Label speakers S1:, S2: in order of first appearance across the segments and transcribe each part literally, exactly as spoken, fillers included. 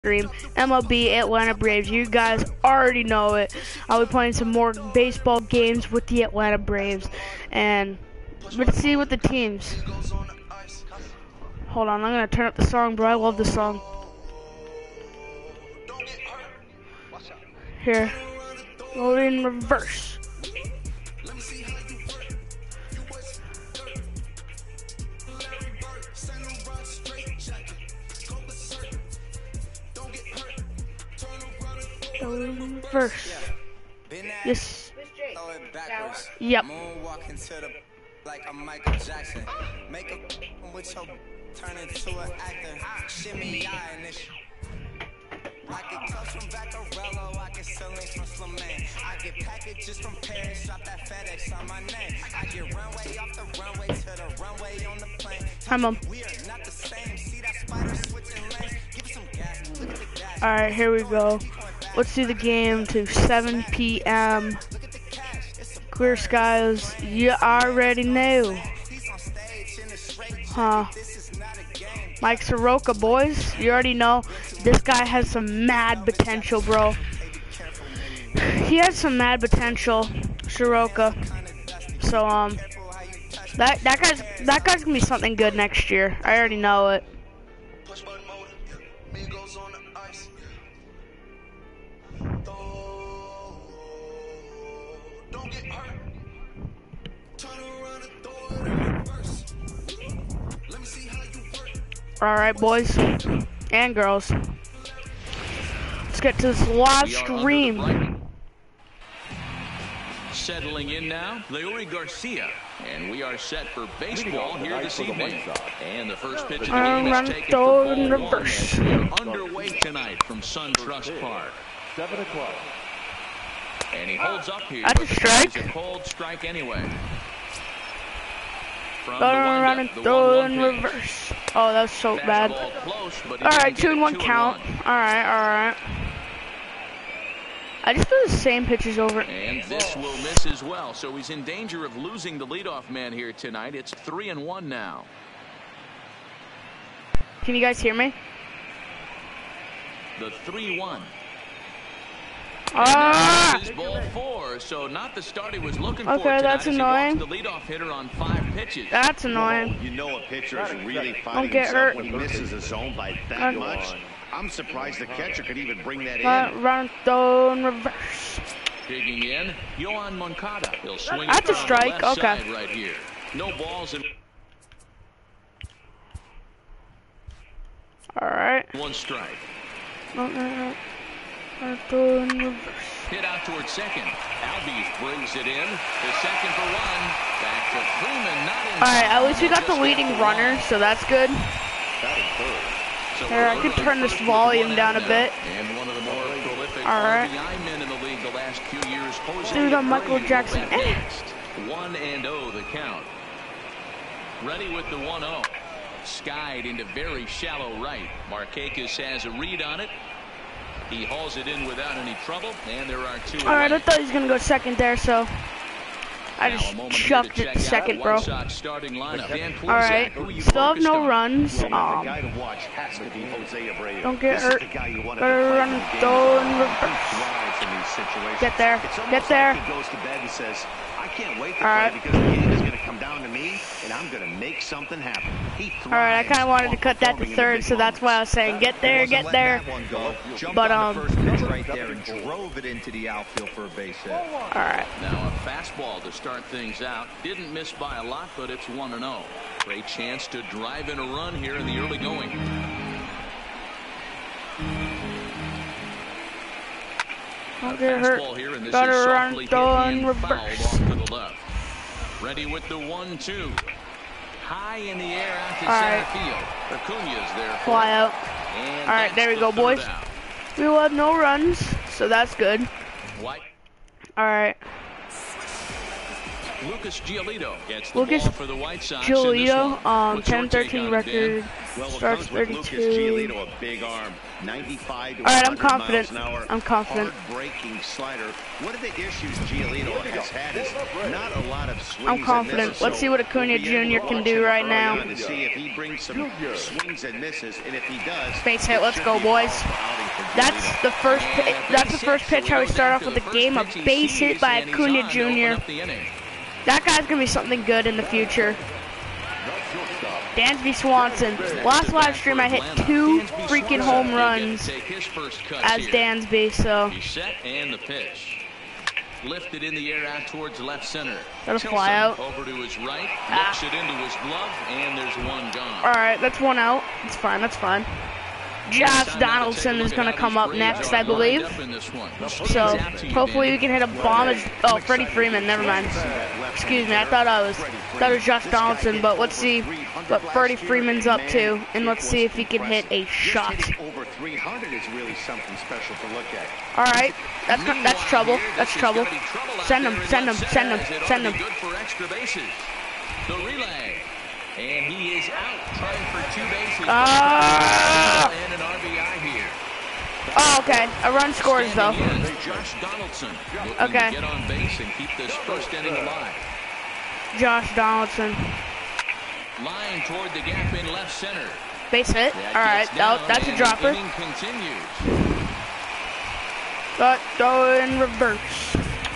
S1: Stream M L B Atlanta Braves. You guys already know it. I'll be playing some more baseball games with the Atlanta Braves, and let's see what the teams. Hold on, I'm gonna turn up the song, bro. I love the song. Here, load in reverse. Reverse. Yes. Yep.
S2: Like a Michael Jackson, make a with your turn into an actor. Shimmy eye and this. I get close from Vaccarello, I get ceilings from Slimane. I get packages from Paris, drop that FedEx on my name. I get runway off the runway to the runway on the plane.
S1: Hi, Mom.
S2: We are not the same. See that spider switching lanes. Give some gas. Look at the gas.
S1: All right, here we go. Let's do the game to seven P M Clear skies. You already know. Huh. Mike Soroka, boys. You already know. This guy has some mad potential, bro. He has some mad potential, Soroka. So um, that that guy's that guy's gonna be something good next year. I already know it. All right, boys and girls. Let's get to this live stream.
S3: Settling in now, Leury Garcia, and we are set for baseball here this evening. And the first pitch of the game is taken for ball one. We are underway tonight from SunTrust Park.
S4: Seven o'clock.
S3: And he holds up here.
S1: That's a strike.
S3: It's a cold strike anyway. From
S1: Go around and throw in reverse. Oh, that was so bad. Alright, two and one count. Alright, alright. I just threw the same pitches over.
S3: And this will miss as well, so he's in danger of losing the leadoff man here tonight. It's three and one now.
S1: Can you guys hear me?
S3: The three one.
S1: Ah!
S3: This is ball four, so not the start he was looking for.
S1: Okay, that's annoying.
S3: The leadoff hitter on five pitches.
S1: That's annoying.
S4: You know a pitcher is really
S1: Don't
S4: finding
S1: get
S4: himself
S1: hurt.
S4: when he misses a zone by that
S1: Okay.
S4: much. I'm surprised the catcher could even bring that
S1: Run,
S4: in.
S1: run, throw in reverse.
S3: Digging in, Yohan Moncada. He'll swing
S1: That's
S3: it
S1: a
S3: from
S1: strike,
S3: the left
S1: okay.
S3: side right here. No balls in.
S1: All right.
S3: One strike.
S1: Run, run, run, run, throw in reverse.
S3: Hit out towards second. Albies brings it in. The second for one. Back to Freeman, not in.
S1: All right, at least we got the leading runner, so that's good.
S3: So
S1: Here, I could turn this volume down a bit.
S3: And one of the more prolific
S1: All right.
S3: R B I men in the league the last few years. Jose
S1: Dude, I'm Michael
S3: Abreu
S1: Jackson.
S3: will bat next. One and oh the count. Ready with the one oh. Skied into very shallow right. Markakis has a read on it. He hauls it in without any trouble, and there are two.
S1: All right, I
S3: away.
S1: thought he was gonna go second there, so I
S3: Now,
S1: just
S3: a moment here
S1: chucked
S3: to
S1: it
S3: check
S1: to
S3: out
S1: second,
S3: the
S1: bro.
S3: White Sox starting lineup. Dan
S1: All right,
S3: Plesac, who you
S1: still have
S3: focused
S1: no
S3: on?
S1: runs.
S4: Well, the
S1: Um,
S4: guy to watch has to be Jose Abreu.
S1: Don't get
S4: This
S1: hurt.
S4: Is the guy you want
S1: Gotta
S4: to play
S1: run
S4: in
S1: and
S4: the game
S1: throw
S4: with.
S1: in
S4: He
S1: reverse.
S4: thrives in these situations.
S1: Get there,
S4: It's almost
S1: get there.
S4: Like he goes to bed and says, "I can't wait to
S1: All
S4: play
S1: right.
S4: because the game is going to come down to me, and I'm going to make something happen." He thrives.
S1: All right, I kind of wanted to cut that to third, so that's why I was saying get there, get there. But um,
S5: first pitch right there and drove it into the outfield for a base hit.
S1: all right.
S3: Now a fastball to start things out. Didn't miss by a lot, but it's one and oh. Great chance to drive in a run here in the early going.
S1: Don't
S3: A
S1: get hurt.
S3: fastball here, and this
S1: Gotta
S3: is
S1: run,
S3: softly hit
S1: throw in
S3: and fouled
S1: reverse.
S3: off to the left. Ready with the one two. High in the air out to
S1: All
S3: center
S1: right.
S3: field. Acuna's there. for
S1: Fly
S3: it.
S1: out.
S3: And
S1: All right,
S3: that's
S1: there we
S3: the
S1: go,
S3: third
S1: boys.
S3: out.
S1: We will have no runs, so that's good.
S3: White.
S1: All right.
S3: Lucas Giolito gets the
S1: Lucas
S3: ball for the White Sox in this one.
S1: Giolito, um,
S3: What's your
S1: ten
S3: take
S1: thirteen
S3: on it, Dan?
S1: record,
S4: Well, what
S1: starts
S4: comes with Lucas
S1: thirty-two.
S4: Giolito, a big arm, ninety-five to
S1: All right, I'm
S4: one hundred
S1: confident.
S4: miles an hour,
S1: I'm confident.
S4: hard-breaking slider. One of the issues Giolito has had is not a lot of swings.
S1: I'm confident.
S4: And
S1: Let's see what Acuna Junior can do right now.
S4: To see if he brings some swings and misses, and if he does,
S1: Base hit. Let's go, boys. That's the first. pi- That's the first pitch how we start off with the game. A base hit by Acuna Junior That guy's gonna be something good in the future. Dansby Swanson. Last live stream I hit two freaking home runs as Dansby. So
S3: He's set and the pitch. Lifted in the air out towards left center.
S1: That'll fly out.
S3: Over to his right.
S1: Ah.
S3: Looks it into his glove, and there's one gone.
S1: all right, that's one out. That's fine. That's fine. Josh Donaldson is gonna come up next, I believe. So hopefully we can hit a bomb. As, oh, Freddie Freeman. Never mind. Excuse me. I thought I was thought it was Josh Donaldson, but let's see what Freddie Freeman's up to, and let's see if he can hit a shot.
S4: Over three hundred is really something special to look at.
S1: All right, that's not, that's trouble. That's trouble. Send him. Send him. Send him. Send him.
S3: Good for extra bases. The relay. And he is out trying for two bases.
S1: Ah!
S3: And an R B I here.
S1: Oh, okay. A run scores though.
S3: Standing in, Josh Donaldson looking
S1: Okay.
S3: to get on base and keep this first inning alive.
S1: Josh Donaldson.
S3: Line toward the gap in left center.
S1: Base hit.
S3: That
S1: All right,
S3: gets
S1: that,
S3: down,
S1: that's a
S3: and
S1: dropper.
S3: the inning continues.
S1: But throw in reverse.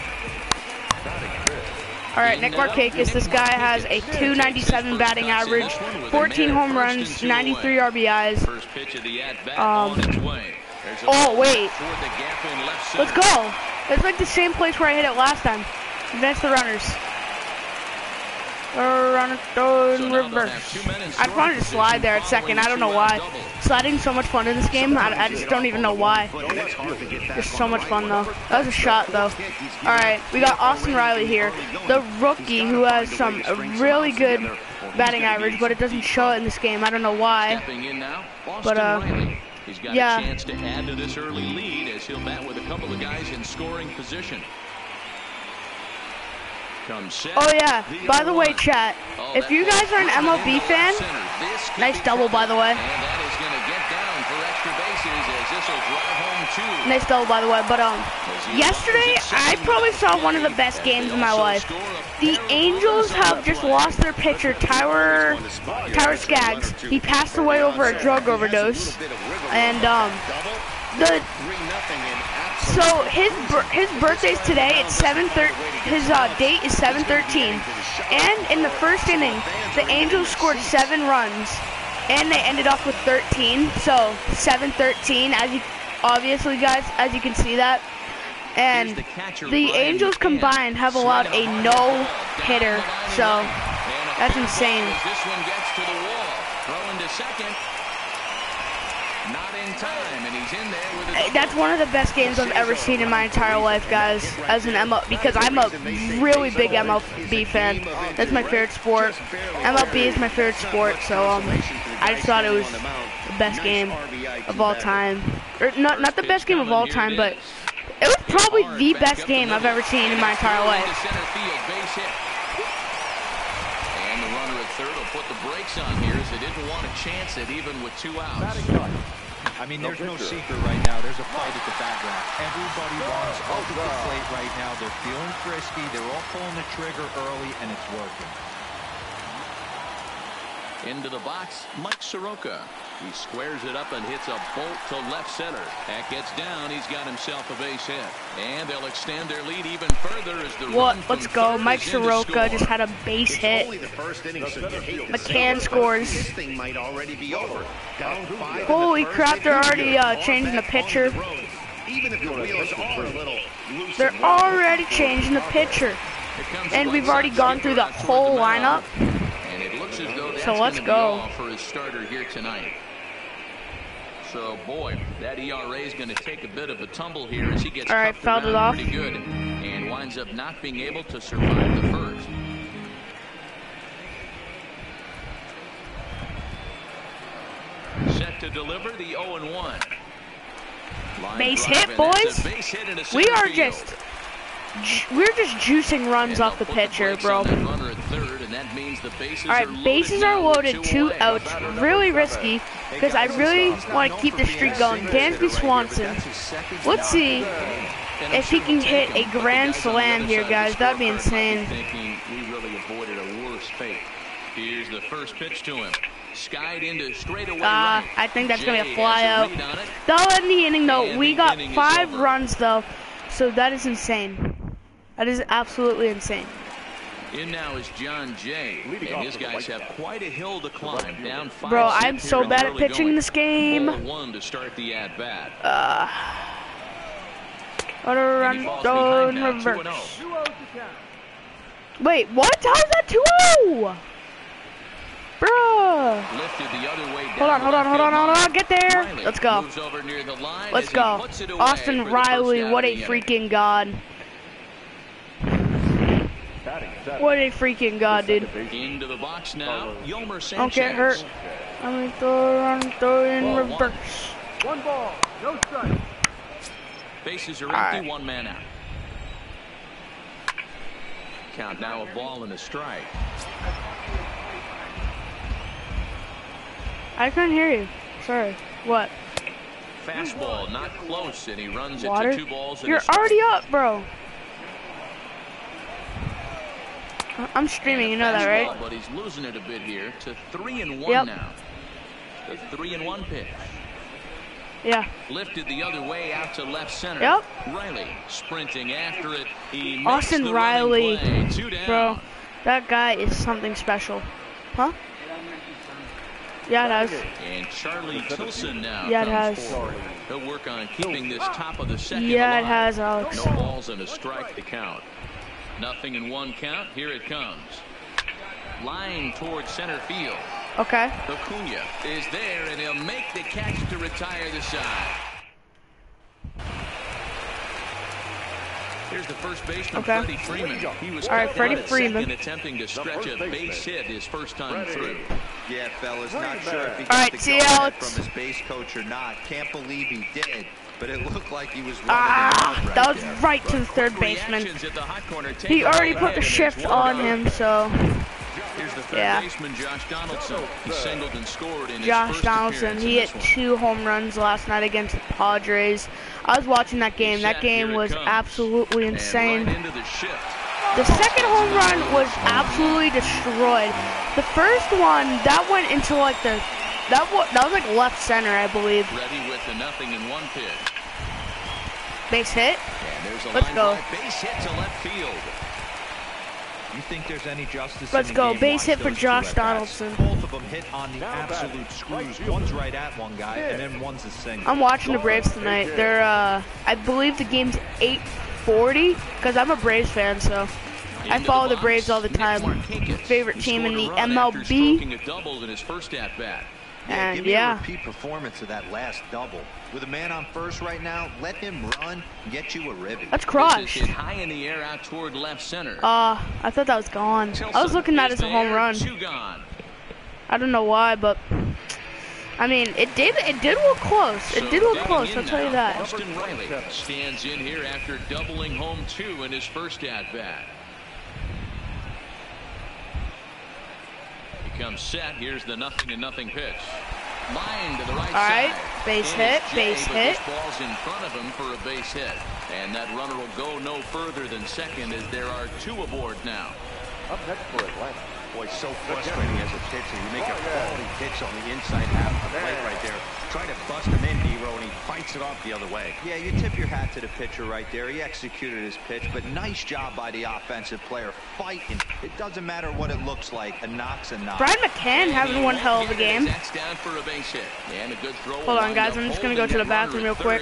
S1: All right, Nick Markakis. This guy has a two ninety-seven batting average, fourteen home runs, ninety-three R B Is.
S3: First pitch of the at-bat
S1: Um,
S3: on its way. There's a
S1: Oh wait,
S3: toward the gap in left center.
S1: let's go. It's like the same place where I hit it last time. Advance the runners. Run throw in reverse. I wanted to slide there at second. I don't know why. Sliding's so much fun in this game. I, I just don't even know why. It's so much fun though. That was a shot though. All right, we got Austin Riley here, the rookie who has some a really good batting average, but it doesn't show it in this game. I don't know why.
S3: Stepping in now,
S1: But,
S3: Austin
S1: uh,
S3: Riley. He's got
S1: yeah.
S3: a chance to add to this early lead as he'll bat with a couple of guys in scoring position. Comes set.
S1: Oh yeah, by the way, chat,
S3: Oh,
S1: if
S3: that
S1: you guys are an
S3: ball
S1: M L
S3: into
S1: B
S3: left
S1: fan,
S3: center. This could
S1: nice
S3: be
S1: double by the way.
S3: And that is going to get down for extra bases as this will drive home two.
S1: Nice double by the way. But um, yesterday I probably saw one of the best games of my life. The Angels have just lost their pitcher, Tyler Tyler Skaggs. He passed away over a drug overdose, and um, the so his bir- his birthday's today. It's seven thirty. His uh, date is seven thirteen, and in the first inning, the Angels scored seven runs, and they ended off with thirteen. So seven thirteen, as you obviously guys, as you can see that. And the Angels combined have allowed a no-hitter, so that's insane.
S3: This one gets to the wall. Throw into second. Not in time, and he's in there with a
S1: That's one of the best games I've ever seen in my entire life, guys, as an M L B, because I'm a really big M L B fan. That's my favorite sport. M L B is my favorite sport, so um, I just thought it was the best game of all time. Or not, not the best game of all time, but it was probably the best game I've ever seen in my entire life.
S3: And the runner at third will put the brakes on here as they didn't want to chance it even with two outs.
S5: I mean, there's no secret right now. There's a fight at the background. Everybody wants up to the plate right now. They're feeling frisky. They're all pulling the trigger early, and it's working.
S3: Into the box, Mike Soroka. He squares it up and hits a bolt to left center. That gets down. He's got himself a base hit. And they'll extend their lead even further as the
S1: What?
S3: run
S1: Let's
S3: from
S1: go.
S3: third
S1: Mike
S3: is in to
S1: Soroka
S3: score.
S1: just had a base hit.
S4: Only the first inning, so you hate to
S1: McCann
S4: say it,
S1: scores.
S4: This thing might already be over. Down five in
S1: Holy
S4: the first,
S1: crap, they're
S4: and
S1: already
S4: you're
S1: uh,
S4: on
S1: changing the
S4: back on
S1: pitcher.
S4: the road. Even if the wheels are a little loose
S1: They're
S4: and wobbly.
S1: already changing the pitcher.
S3: Here comes
S1: And
S3: the
S1: we've
S3: White
S1: already
S3: Sox
S1: gone through the
S3: skipper out toward
S1: whole
S3: the mound.
S1: lineup.
S3: And it looks as though that's
S1: So let's
S3: gonna be
S1: go.
S3: all for his starter here tonight. So, boy, that E R A is going to take a bit of a tumble here as he gets
S1: All right,
S3: cuffed
S1: fouled it
S3: around
S1: off.
S3: pretty good and winds up not being able to survive the first. Set to deliver the oh and one. Line
S1: Base
S3: drive,
S1: hit,
S3: and that's
S1: boys.
S3: a base hit into
S1: We
S3: center
S1: are
S3: field.
S1: just we're just juicing runs off the pitcher, bro. All right, bases are loaded, two outs. Really risky because I really want to keep the streak going. Dansby Swanson. Let's see if he can hit a grand slam here, guys. That'd be insane.
S3: We really avoided a worse fate. Here's the first pitch to him. Skied into straightaway
S1: Uh,
S3: right.
S1: I think that's going to be a
S3: Jay
S1: fly
S3: has a
S1: out.
S3: read on it.
S1: That'll end the inning, though.
S3: And
S1: We
S3: the
S1: got
S3: inning is
S1: five
S3: over.
S1: runs, though. So that is insane. That is absolutely insane.
S3: In now is John Jay, and his guys have quite a hill to climb. Down five.
S1: Bro,
S3: zip
S1: I'm
S3: here
S1: so
S3: in the
S1: bad at
S3: early
S1: pitching
S3: going.
S1: this game.
S3: Ball one to start the at bat.
S1: Uh, Auto
S3: And he
S1: run,
S3: falls
S1: throw
S3: behind
S1: in
S3: now, two and
S1: reverse.
S3: oh.
S1: Wait, what? How's that two oh? Bruh.
S3: Lifted the other way down
S1: Hold on,
S3: the
S1: hold on,
S3: left
S1: hold on,
S3: field
S1: hold
S3: line.
S1: on. Get there.
S3: Riley
S1: Let's go.
S3: moves over near the line
S1: Let's
S3: as he
S1: go.
S3: puts it away
S1: Austin
S3: for the
S1: Riley,
S3: first out
S1: what
S3: of
S1: a
S3: the inning.
S1: freaking god. What a freaking god, dude.
S3: Into the box now, Yolmer Sanchez.
S1: Don't get hurt. I'm gonna throw, run, throw in
S3: Ball one.
S1: reverse.
S6: One ball, no strike.
S3: Bases are
S1: All
S3: empty,
S1: right.
S3: one man out. Count now a ball and a strike.
S1: I couldn't hear you. Sorry. What?
S3: Fastball not close, and he runs
S1: Water?
S3: into two balls and
S1: You're
S3: a strike.
S1: already up, bro. I'm streaming, you know that, right?
S3: Fastball, but he's losing it a bit here to three and one
S1: Yep.
S3: now. The three and one pitch.
S1: Yeah.
S3: Lifted the other way out to left center.
S1: Yep.
S3: Riley sprinting after it. He makes
S1: Austin
S3: the
S1: Riley,
S3: running play. Two down.
S1: bro. That guy is something special. Huh? Yeah, it has.
S3: And Charlie Tilson now
S1: Yeah, it
S3: comes
S1: has.
S3: forward. He'll work on keeping this top of the second
S1: Yeah, it
S3: alive.
S1: has, Alex.
S3: No balls and a strike to count. Nothing in one count. Here it comes. Line towards center field.
S1: Okay.
S3: Acuna is there, and he'll make the catch to retire the side. Here's the first baseman,
S1: Okay.
S3: Freddie Freeman. He was
S1: All right,
S3: cut
S1: Freddie
S3: down at
S1: Freeman.
S3: second, attempting to stretch a base hit his first time through.
S4: Yeah, fellas, not sure if he
S1: All
S4: got
S1: right,
S4: the
S1: see you,
S4: go-ahead
S1: Alex.
S4: from his base coach or not. Can't believe he did, but it looked like he was running
S1: Ah,
S4: it out
S1: that
S4: right
S1: was
S4: there.
S1: right to the third baseman.
S3: Reactions at the hot corner take
S1: He already
S3: the
S1: put
S3: lead,
S1: the
S3: and
S1: shift
S3: it's one
S1: on
S3: to go.
S1: him, so
S3: Here's the third
S1: Yeah.
S3: baseman, Josh Donaldson. He singled and scored in his
S1: Josh
S3: first
S1: Donaldson,
S3: appearance
S1: he
S3: in
S1: hit
S3: this one.
S1: two home runs last night against the Padres. I was watching that game. That game was absolutely
S3: And
S1: insane.
S3: right into the shift.
S1: The second home run was absolutely destroyed. The first one, that went into like the, that was, that was like left center, I believe.
S3: Ready with the nothing in one pitch.
S1: Base hit.
S3: And there's a
S1: Let's
S3: line
S1: go.
S3: drive base hit to left field.
S5: You think there's any justice
S1: Let's
S5: in the
S1: go.
S5: game?
S1: Base
S5: Watch
S1: hit for
S5: those two
S1: Josh
S5: at-bats.
S1: Donaldson.
S5: Both of them hit on the absolute screws. One's right at one guy, and then one's a single.
S1: I'm watching the Braves tonight. They're, uh, I believe the game's eight forty, because I'm a Braves fan, so I
S3: Into
S1: follow the
S3: box,
S1: Braves all the
S3: Nick
S1: time.
S3: Markakis.
S1: Favorite
S3: He
S1: team in
S3: scored a
S1: the
S3: run
S1: M L
S3: after
S1: B.
S3: stroking a double in his first at bat.
S4: Yeah,
S1: And
S4: give me
S1: yeah.
S4: a repeat performance of that last double. With a man on first right now, let him run and get you a ribby.
S1: That's
S3: This is
S1: crushed.
S3: hit high in the air out toward left center.
S1: Uh, I thought that was gone. I was looking at it as a home run.
S3: Two gone.
S1: I don't know why, but I mean, it did. It did look close. It
S3: So
S1: did look
S3: digging
S1: close.
S3: in
S1: I'll tell you
S3: now,
S1: that.
S3: Austin Riley stands in here after doubling home two in his first at bat. He comes set. Here's the nothing to nothing pitch. Line to the right
S1: All right,
S3: side.
S1: base
S3: And
S1: hit,
S3: it's Jay,
S1: base
S3: but
S1: hit.
S3: This ball's in front of him for a base hit, and that runner will go no further than second as there are two aboard now.
S6: Up next for Atlanta.
S4: Boy, so frustrating as a pitcher. You make a quality pitch on the inside half of the plate right there. Try to bust him in, Nero, and he fights it off the other way. Yeah, you tip your hat to the pitcher right there. He executed his pitch, but nice job by the offensive player fighting. It doesn't matter what it looks like. A knock's a knock.
S1: Brian McCann having one hell of a game.
S3: That's down for a base hit. And a good throw.
S1: Hold on, guys. I'm just gonna go to the bathroom real quick.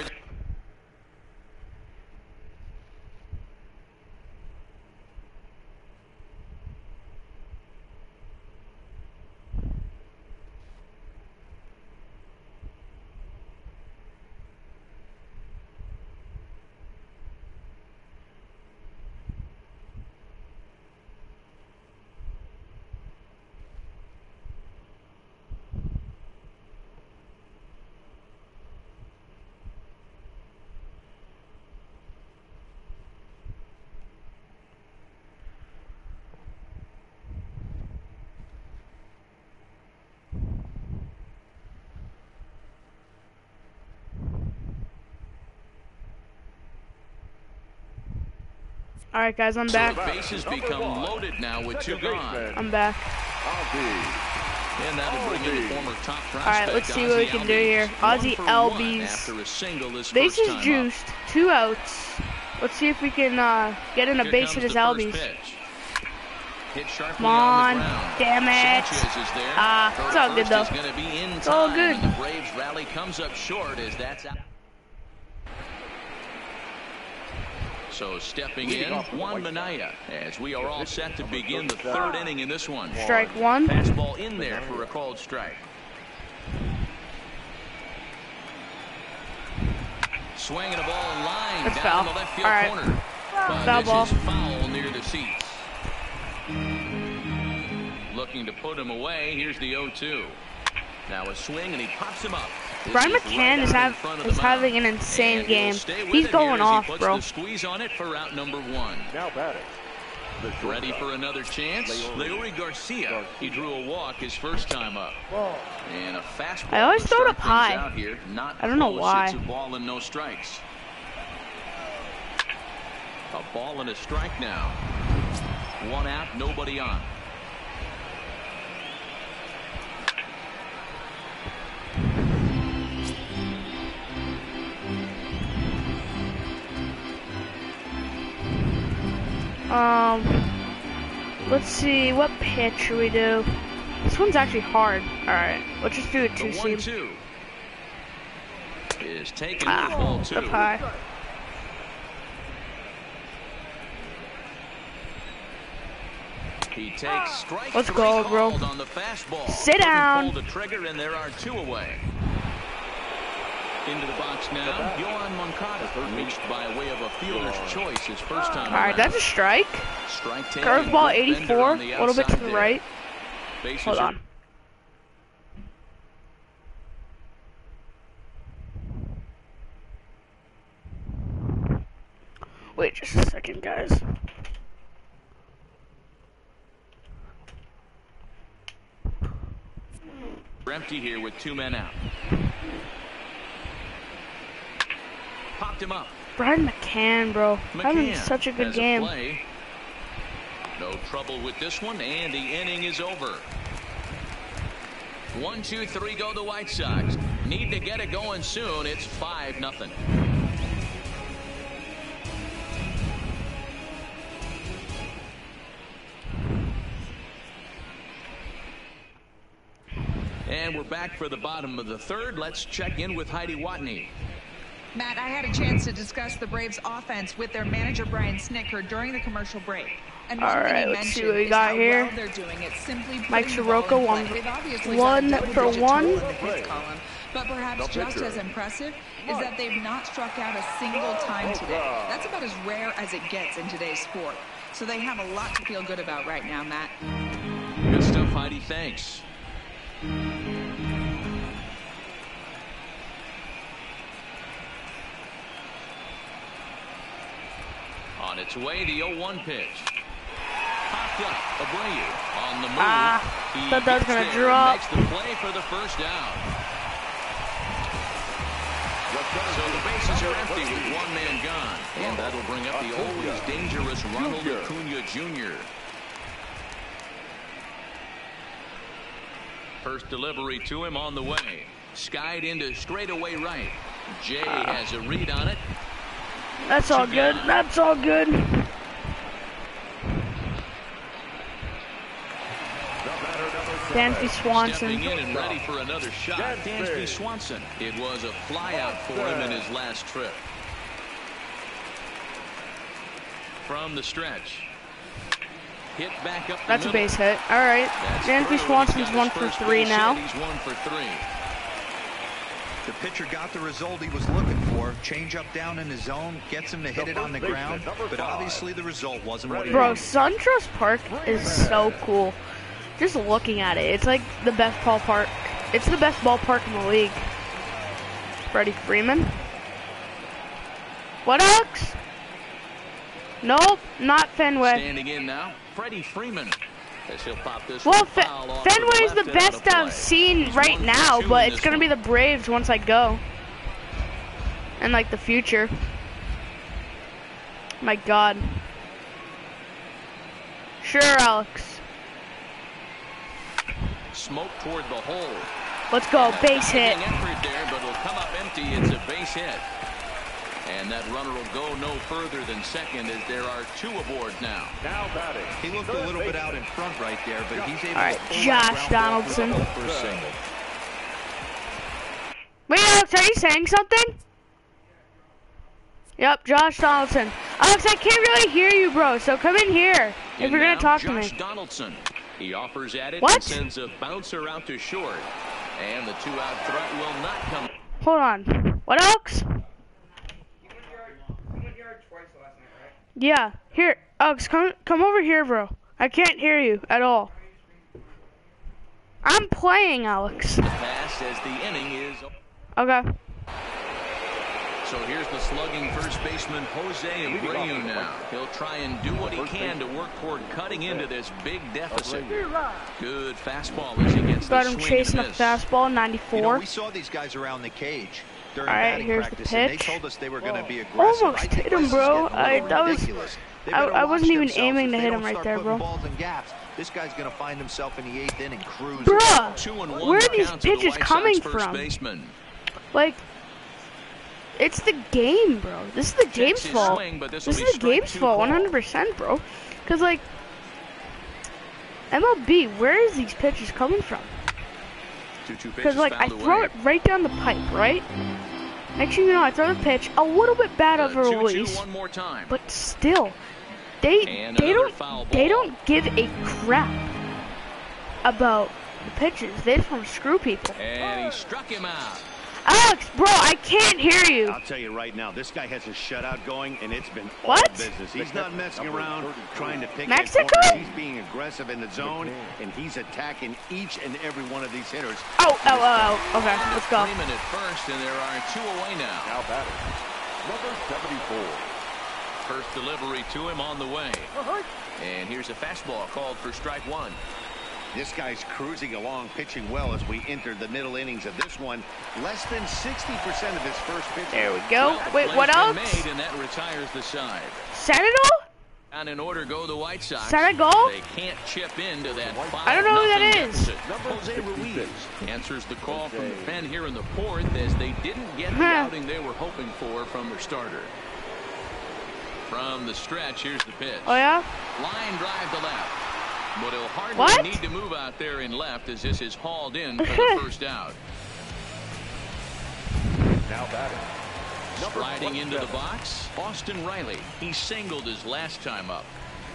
S1: All right, guys, I'm
S3: So
S1: back.
S3: the bases become loaded now with two gone.
S1: I'm back.
S3: And that'll bring in the former top prospect.
S1: All right, let's see what we can do here. Ozzy Albies.
S3: After a single this first
S1: Bases
S3: time up.
S1: juiced, two outs. Let's see if we can uh, get in a
S3: Here
S1: base
S3: comes
S1: hit his
S3: the first
S1: Albies.
S3: pitch. Hit sharply
S1: Come on,
S3: on the ground.
S1: damn it.
S3: Sanchez is there.
S1: Ah,
S3: Throw
S1: it's
S3: to
S1: all good,
S3: first
S1: though.
S3: is gonna be in
S1: It's all
S3: time,
S1: good.
S3: and the Braves rally comes up short as that's out. So stepping in, Juan Minaya, as we are all set to begin the third inning in this one.
S1: Strike one.
S3: Fastball in there for a called strike. Swinging a ball in line
S1: That's
S3: down
S1: foul.
S3: the left field
S1: All right.
S3: corner. But
S1: Foul
S3: this
S1: ball.
S3: is foul near the seats. Looking to put him away. Here's the oh two. Now a swing and he pops him up. This
S1: Brian
S3: is
S1: McCann
S3: right
S1: is,
S3: out in
S1: have,
S3: front of the
S1: is
S3: mound.
S1: having an insane
S3: And he'll
S1: game.
S3: stay with
S1: He's
S3: it
S1: going
S3: here as
S1: off,
S3: he puts
S1: bro.
S3: the squeeze on it for route number one.
S6: Now batting. The
S3: Ready
S6: shortstop.
S3: for another chance? Leury Garcia. He drew a walk his first time up.
S6: Ball.
S3: And a fastball.
S1: I always
S3: to
S1: throw it
S3: start
S1: up
S3: things
S1: high.
S3: out here. Not
S1: I don't know
S3: close.
S1: why.
S3: It's a ball and no strikes. A ball and a strike now. One out, nobody on.
S1: Um, let's see, what pitch should we do? This one's actually hard. All right, let's just do a
S3: The
S1: two
S3: one
S1: seam.
S3: two is taken
S1: Ah,
S3: with ball two.
S1: up high.
S3: He takes strike
S1: Let's
S3: three
S1: go, bro.
S3: called on the fastball.
S1: Sit
S3: Couldn't
S1: down.
S3: pull the trigger, and there are two away. Into the box now, Yohan Moncada reached by way of a fielder's choice his first time.
S1: All right,
S3: around.
S1: that's a strike.
S3: Strike taken.
S1: Curveball
S3: Bender
S1: eighty-four,
S3: on the
S1: a little bit to
S3: outside
S1: the
S3: there.
S1: right.
S3: Bases
S1: Hold
S3: are-
S1: on. Wait just a second, guys.
S3: We're empty here with two men out. Popped him up.
S1: Brian McCann, bro, having
S3: McCann
S1: such a good
S3: has
S1: game.
S3: play. No trouble with this one, and the inning is over. One, two, three go the White Sox. Need to get it going soon. It's five nothing. And we're back for the bottom of the third. Let's check in with Heidi Watney.
S7: Matt, I had a chance to discuss the Braves' offense with their manager Brian Snitker during the commercial break. And one
S1: All
S7: thing
S1: right,
S7: he
S1: let's see
S7: mentioned
S1: what we
S7: is
S1: got
S7: how
S1: here.
S7: well they're doing it, simply
S1: Mike
S7: putting the ball
S1: Soroka,
S7: in
S1: one-
S7: play. They've obviously
S1: one
S7: got a
S1: for
S7: double-digit
S1: one.
S7: total in the hits column, but perhaps
S6: No
S7: just
S6: pitcher.
S7: as impressive is that they've not struck out a single time today. That's about as rare as it gets in today's sport. So they have a lot to feel good about right now, Matt.
S3: Good stuff, Heidi. Thanks. On its way, the oh one pitch. Popped up. Abreu on the move.
S1: Ah,
S3: He
S1: thought that was
S3: gets
S1: gonna
S3: there and
S1: drop.
S3: Makes the play for the first down. So the bases are empty with one man gone. And that'll bring up the always dangerous Ronald Acuna Junior First delivery to him on the way. Skied into straightaway right. Jay has a read on it.
S1: That's all good. That's all good. Dansby Swanson.
S3: Stepping in and ready for another shot. Dansby Swanson. It was a flyout for him in his last trip. From the stretch. Hit back up the
S1: That's a
S3: middle.
S1: base hit. All right.
S3: That's
S1: Dansby
S3: through. He's
S1: Swanson's
S3: got
S1: one
S3: his
S1: for
S3: first
S1: three
S3: base
S1: now.
S3: hit. He's one for three.
S4: The pitcher got the result he was looking for. Change up down in the zone, gets him to hit it on the ground, but obviously the result wasn't what he
S1: Bro,
S4: wanted.
S1: SunTrust Park is so cool. Just looking at it, it's like the best ballpark. It's the best ballpark in the league. Freddie Freeman. What, Alex? Nope, not Fenway.
S3: Standing in now, Freddie Freeman. As he'll pop this
S1: Well,
S3: one
S1: Fe
S3: foul off to
S1: Fenway's
S3: left
S1: the
S3: and out of
S1: best
S3: play.
S1: I've seen
S3: He's
S1: right
S3: one for
S1: now,
S3: two
S1: but
S3: in
S1: it's
S3: this
S1: gonna be
S3: one.
S1: the Braves once I go. And like the future. My God. sure, Alex.
S3: Smoke toward the hole.
S1: Let's go,
S3: And a
S1: base hit.
S3: diving effort there, but it'll come up empty. It's a base hit. And that runner will go no further than second as there are two aboard now.
S6: Now batting.
S4: He looked a little bit out in front right there, but he's able
S1: All right,
S4: to pull
S1: Josh
S4: that ground ball
S1: Donaldson.
S4: for the first single.
S1: Wait, Alex, are you saying something? Yep, Josh Donaldson. Alex, I can't really hear you, bro, so come in here if
S3: And
S1: you're going
S3: now
S1: to talk
S3: Josh
S1: to me.
S3: Donaldson. He offers at it
S1: What?
S3: and sends a bouncer out to short. And the two-out threat will not come.
S1: Hold on. What, Alex? Yeah, here, Alex, come come over here, bro. I can't hear you at all. I'm playing, Alex.
S3: The pass as the inning is.
S1: Okay.
S3: So here's the slugging first baseman Jose Abreu now. He'll try and do what he can to work toward cutting into this big deficit. Good fastball as he gets
S1: Got
S3: the
S1: him
S3: swing
S1: chasing a
S3: and miss.
S1: fastball,
S4: You know,
S1: ninety-four.
S4: we saw these guys around the cage during
S1: All right,
S4: batting
S1: here's the
S4: practice, and they
S1: pitch.
S4: told us they were going to be aggressive.
S1: Almost
S4: I think
S1: hit him,
S4: this is
S1: bro.
S4: getting a
S1: I-
S4: little
S1: that was-
S4: ridiculous. They
S1: I-
S4: better
S1: I
S4: watch
S1: wasn't even
S4: themselves.
S1: aiming
S4: If
S1: to
S4: they
S1: hit
S4: don't
S1: him right
S4: start
S1: there,
S4: putting
S1: bro.
S4: balls in gaps, this guy's going to find himself in the eighth inning cruising.
S1: Bruh,
S3: Two and one
S1: where are
S3: the
S1: these
S3: count to the
S1: pitches
S3: White Sox
S1: coming
S3: first
S1: from?
S3: baseman.
S1: Like, it's the game, bro. This is the game's
S3: his
S1: fault.
S3: swing, but this
S1: This
S3: will be
S1: is the
S3: strike
S1: game's
S3: two
S1: fault,
S3: call.
S1: one hundred percent, bro. Because, like, M L B, where is these pitches coming from?
S3: two two
S1: Because,
S3: pitches
S1: like, I
S3: fouled
S1: throw
S3: away.
S1: it right down the pipe, right? Next thing you know, I throw the pitch a little bit bad of a
S3: Uh, two two
S1: release,
S3: one more time.
S1: but still, they
S3: And
S1: they
S3: another
S1: don't
S3: foul
S1: they
S3: ball.
S1: don't give a crap about the pitches. They just want to screw people.
S3: And he struck him out.
S1: Alex, bro, I can't hear you.
S8: I'll tell you right now, this guy has a shutout going, and it's been all
S1: What?
S8: business. He's not messing around trying to pick
S1: Mexico?
S8: at corners. He's being aggressive in the zone, and he's attacking each and every one of these hitters.
S1: Oh, oh, oh, oh. Okay, let's go.
S3: Freeman at first, and there are two away now.
S6: Now batting. Number seventy-four.
S3: First delivery to him on the way. And here's a fastball called for strike one.
S8: This guy's cruising along, pitching well as we enter the middle innings of this one. Less than sixty percent of his first pitch.
S1: There we go.
S3: Well, the
S1: Wait,
S3: play's
S1: what
S3: been
S1: else?
S3: Made, and that retires the side.
S1: Senegal?
S3: And in order go the White Sox.
S1: Senegal?
S3: They can't chip into that five
S1: I don't know who that
S3: nothing
S1: is.
S3: deficit. Jose Ruiz answers the call from the pen here in the fourth as they didn't get the
S1: Huh.
S3: outing they were hoping for from their starter. From the stretch, here's the pitch.
S1: Oh, yeah?
S3: Line drive to left. But he'll hardly
S1: What?
S3: need to move out there in left as this is hauled in for the first out.
S6: Now batting. Number
S3: Striding into the
S6: twenty-seven.
S3: box, Austin Riley. He singled his last time up.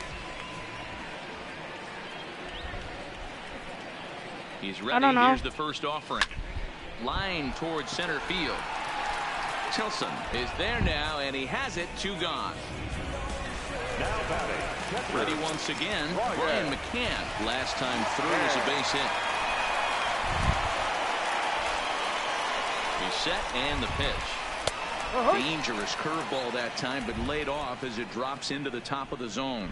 S3: He's ready.
S1: don't know.
S3: Here's the first offering. Line towards center field. Tilson is there now, and he has it. Two gone.
S6: Now batting. Catcher.
S3: Ready once again.
S6: Brian.
S3: Brian McCann. Last time through was a base hit. He's set and the pitch. Dangerous curveball that time, but laid off as it drops into the top of the zone.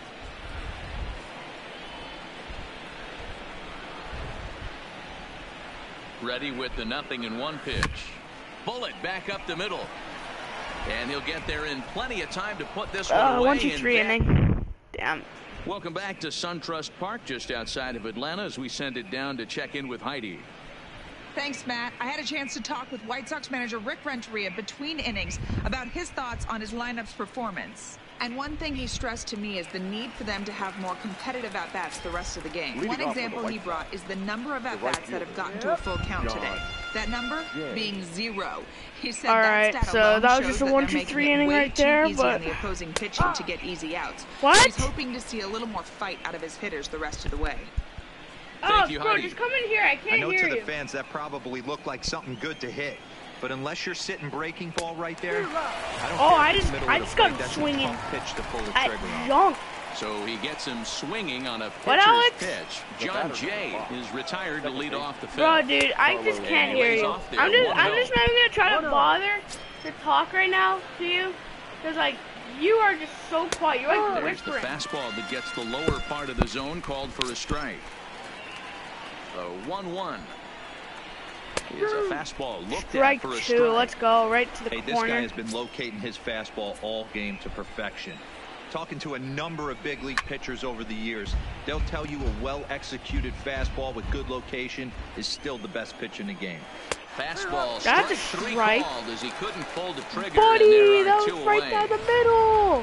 S3: Ready with the nothing in one pitch. Bullet back up the middle. And he'll get there in plenty of time to put this one
S1: Uh,
S3: away.
S1: one, two,
S3: and
S1: three
S3: that-
S1: inning. Damn.
S3: Welcome back to SunTrust Park just outside of Atlanta as we send it down to check in with Heidi.
S7: Thanks, Matt. I had a chance to talk with White Sox manager Rick Renteria between innings about his thoughts on his lineup's performance. And one thing he stressed to me is the need for them to have more competitive at-bats the rest of the game.
S6: Leading
S7: One
S6: off for the
S7: example
S6: White
S7: he
S6: Sox.
S7: brought is the number of
S6: right
S7: at-bats that have gotten to a full count today. That number being zero. He said
S1: All
S7: that
S1: right,
S7: stat
S1: so
S7: alone
S1: that was
S7: shows
S1: just a
S7: that
S1: one,
S7: they're
S1: two,
S7: making
S1: three
S7: it
S1: inning
S7: way
S1: right
S7: too
S1: there,
S7: easy
S1: but-
S7: on the opposing pitching to get easy outs.
S1: What?
S7: He's hoping to see a little more fight out of his hitters the rest of the way.
S1: Oh,
S3: you,
S1: bro,
S3: Heidi.
S1: just come in here. I
S4: I
S1: can't
S4: know
S1: hear
S4: to the
S1: you.
S4: fans that probably looked like something good to hit. But unless you're sitting breaking ball right there, I don't
S1: Oh,
S4: care
S1: I
S4: if it's
S1: just-
S4: middle
S1: I
S4: of the
S1: just got
S4: plate, that's a
S1: swinging
S4: tough pitch to pull the
S1: At
S4: trigger on.
S1: junk.
S3: So he gets him swinging on a
S1: What,
S3: pitcher's
S1: Alex?
S3: pitch. John Jay is retired to lead off the fifth.
S1: Bro, dude, I just
S3: And
S1: can't
S3: he
S1: hear
S3: lays
S1: you.
S3: off there,
S1: I'm just,
S3: one
S1: I'm
S3: oh.
S1: just not even gonna try to bother to talk right now to you, cause like you are just so quiet. You're like
S3: There's the
S1: whispering.
S3: fastball that gets the lower part of the zone called for a strike. The one one is a fastball looked
S1: Strike
S3: at for a
S1: two.
S3: strike.
S1: Let's go right to the
S4: Hey, this
S1: corner.
S4: guy has been locating his fastball all game to perfection. Talking to a number of big league pitchers over the years, they'll tell you a well-executed fastball with good location is still the best pitch in the game.
S3: Fastball
S1: That's a
S3: strike three
S1: strike.
S3: called as he couldn't pull the trigger.
S1: Buddy,
S3: and there are
S1: that
S3: two
S1: was right
S3: away.
S1: down the middle.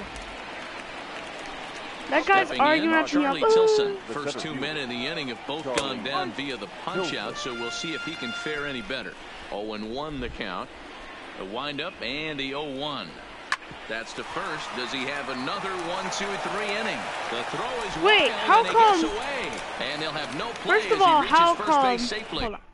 S1: That guy's
S3: Stepping
S1: arguing
S3: in,
S1: at me.
S3: Charlie
S1: Up.
S3: Tilson. First two men in the inning have both gone down via the punch out, so we'll see if he can fare any better. oh and one the count. The windup and the oh one. That's to first. Does he have another one, two, three inning? The throw is
S1: Wait,
S3: wild,
S1: how
S3: and he
S1: come-
S3: gets away. And they'll have no play
S1: First of
S3: as
S1: all,
S3: he reaches
S1: how
S3: first
S1: come?
S3: base safely.
S1: Hold on.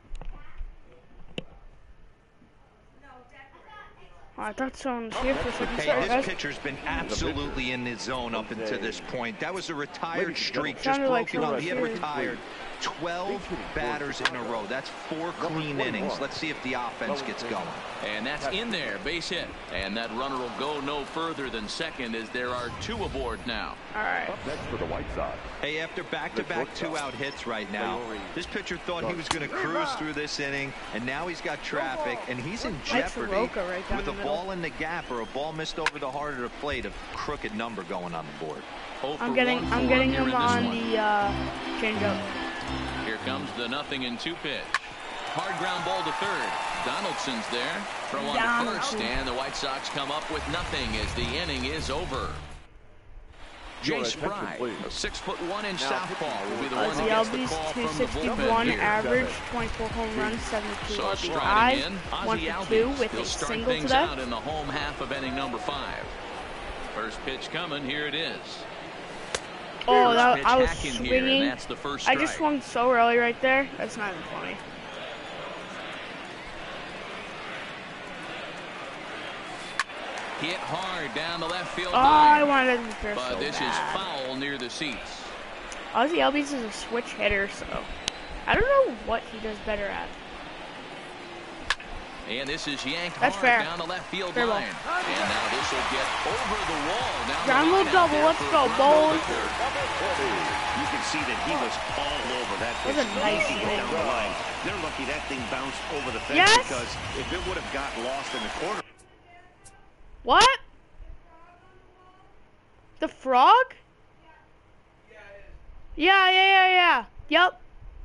S1: Oh, I thought someone was here for a second.
S4: Hey,
S1: Sorry,
S4: this
S1: guys.
S4: pitcher's been absolutely in his zone up until this point. That was a retired streak, just
S1: Sounded like
S4: broken up.
S1: someone
S4: He had
S1: was here.
S4: retired twelve batters in a row. That's four clean innings. Let's see if the offense gets going.
S3: And that's in there, base hit. And that runner will go no further than second as there are two aboard now.
S1: All right.
S6: Up next for the White Sox.
S4: Hey, after back-to-back two-out hits right now, this pitcher thought he was going to cruise through this inning, and now he's got traffic, and he's in jeopardy
S1: Soroka right down
S4: with
S1: the
S4: a
S1: middle.
S4: ball in the gap or a ball missed over the heart of the plate, a crooked number going on the board.
S3: oh for
S1: I'm getting,
S3: one
S1: I'm
S3: for
S1: getting
S3: here
S1: him
S3: in this
S1: on
S3: one.
S1: the uh, changeup.
S3: Here comes the nothing and two pitch. Hard ground ball to third. Donaldson's there. Throw on to first,
S1: Donaldson.
S3: and the White Sox come up with nothing as the inning is over. Jay
S6: Your
S3: Spry,
S6: attention, please.
S3: a six foot one inch southpaw, will be the one
S1: Ozzy
S3: that gets the
S1: Albies,
S3: call
S1: two
S3: from the bullpen
S1: sixty-one
S3: here.
S1: average, twenty-four home runs, seventy-two
S3: So
S1: R B
S3: striding
S1: Is,
S3: in,
S1: one
S3: Ozzy
S1: for two
S3: Albies.
S1: with
S3: He'll
S1: a
S3: start
S1: single
S3: things
S1: today.
S3: out in the home half of inning number five. First pitch coming. Here it is.
S1: Oh,
S3: First
S1: that,
S3: pitch
S1: I was
S3: hacking here, and
S1: swinging.
S3: that's the first
S1: I
S3: strike.
S1: just swung so early right there. That's not even funny.
S3: Hit hard down the left field
S1: Oh,
S3: line.
S1: I wanted to be fair
S3: But
S1: so
S3: this is
S1: bad.
S3: foul near the seats.
S1: Ozzy Albies is a switch hitter, so I don't know what he does better at.
S3: And this is yanked
S1: That's
S3: hard
S1: fair.
S3: down the left field
S1: Fair ball.
S3: line. And now this will get over the wall. Down
S1: Ground
S3: the
S1: rule
S3: line out
S1: double,
S3: there
S1: let's
S3: for
S1: go,
S3: Rondo
S1: boys.
S3: the third.
S8: You can see that he was all over that
S1: That was
S8: pitch.
S1: a nice
S8: Easy
S1: hit.
S8: down the line. They're lucky that thing bounced over the fence
S1: Yes.
S8: because if it would have got lost in the corner.
S1: What? The frog? Yeah, yeah, yeah, yeah. Yep.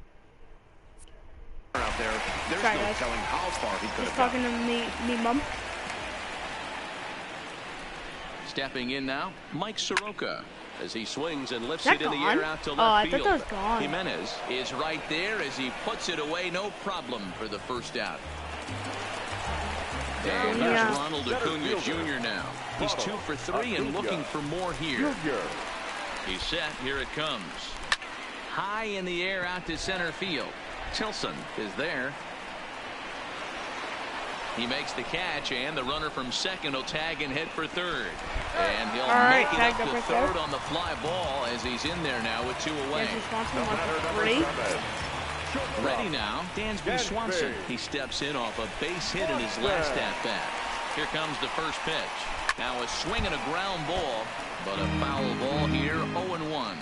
S8: Out there, there's
S1: Sorry,
S8: no
S1: guys.
S8: telling how far he could
S1: Just
S8: have
S1: talking
S8: gone.
S1: to me, me mum.
S3: Stepping in now, Mike Soroka. As he swings and lifts
S1: That
S3: it in the
S1: gone?
S3: air out to left
S1: Oh, I thought
S3: field.
S1: that was gone.
S3: Jimenez is right there as he puts it away, no problem for the first out. And here's
S1: Yeah.
S3: Ronald Acuna Junior now. He's two for three and looking for more here.
S6: Junior.
S3: He's set. Here it comes. High in the air out to center field. Tilson is there. He makes the catch, and the runner from second will tag and head for third. And he'll
S1: All right,
S3: make it
S1: tagged
S3: up
S1: up
S3: to
S1: right there.
S3: third on the fly ball as he's in there now with two away.
S1: Dansby Swanson, one
S6: Batter
S1: for
S6: number
S1: three.
S6: seven. Shortstop.
S3: Ready now, Dansby
S6: Dansby.
S3: Swanson. He steps in off a base hit in his last at-bat. Here comes the first pitch. Now a swing and a ground ball, but a foul ball here, oh and one.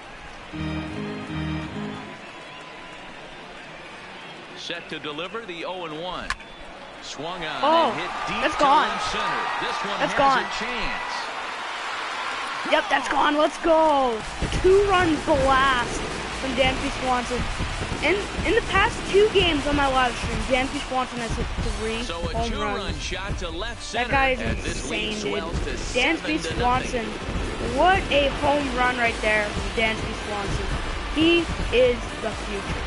S3: Set to deliver the oh and one. Swung on
S1: Oh,
S3: and hit deep
S1: that's
S3: to
S1: gone.
S3: left center. This one
S1: That's
S3: has
S1: gone.
S3: a chance.
S1: Yep, that's gone. Let's go. Two-run blast from Dansby Swanson. In in the past two games on my live stream, Dansby Swanson has hit three
S3: So a
S1: home
S3: two-run
S1: runs.
S3: shot to left
S1: That
S3: center.
S1: guy is
S3: as this lead
S1: insane, dude.
S3: swells to seven
S1: Dansby
S3: to
S1: Swanson.
S3: nothing.
S1: What a home run right there from Dansby Swanson. He is the future.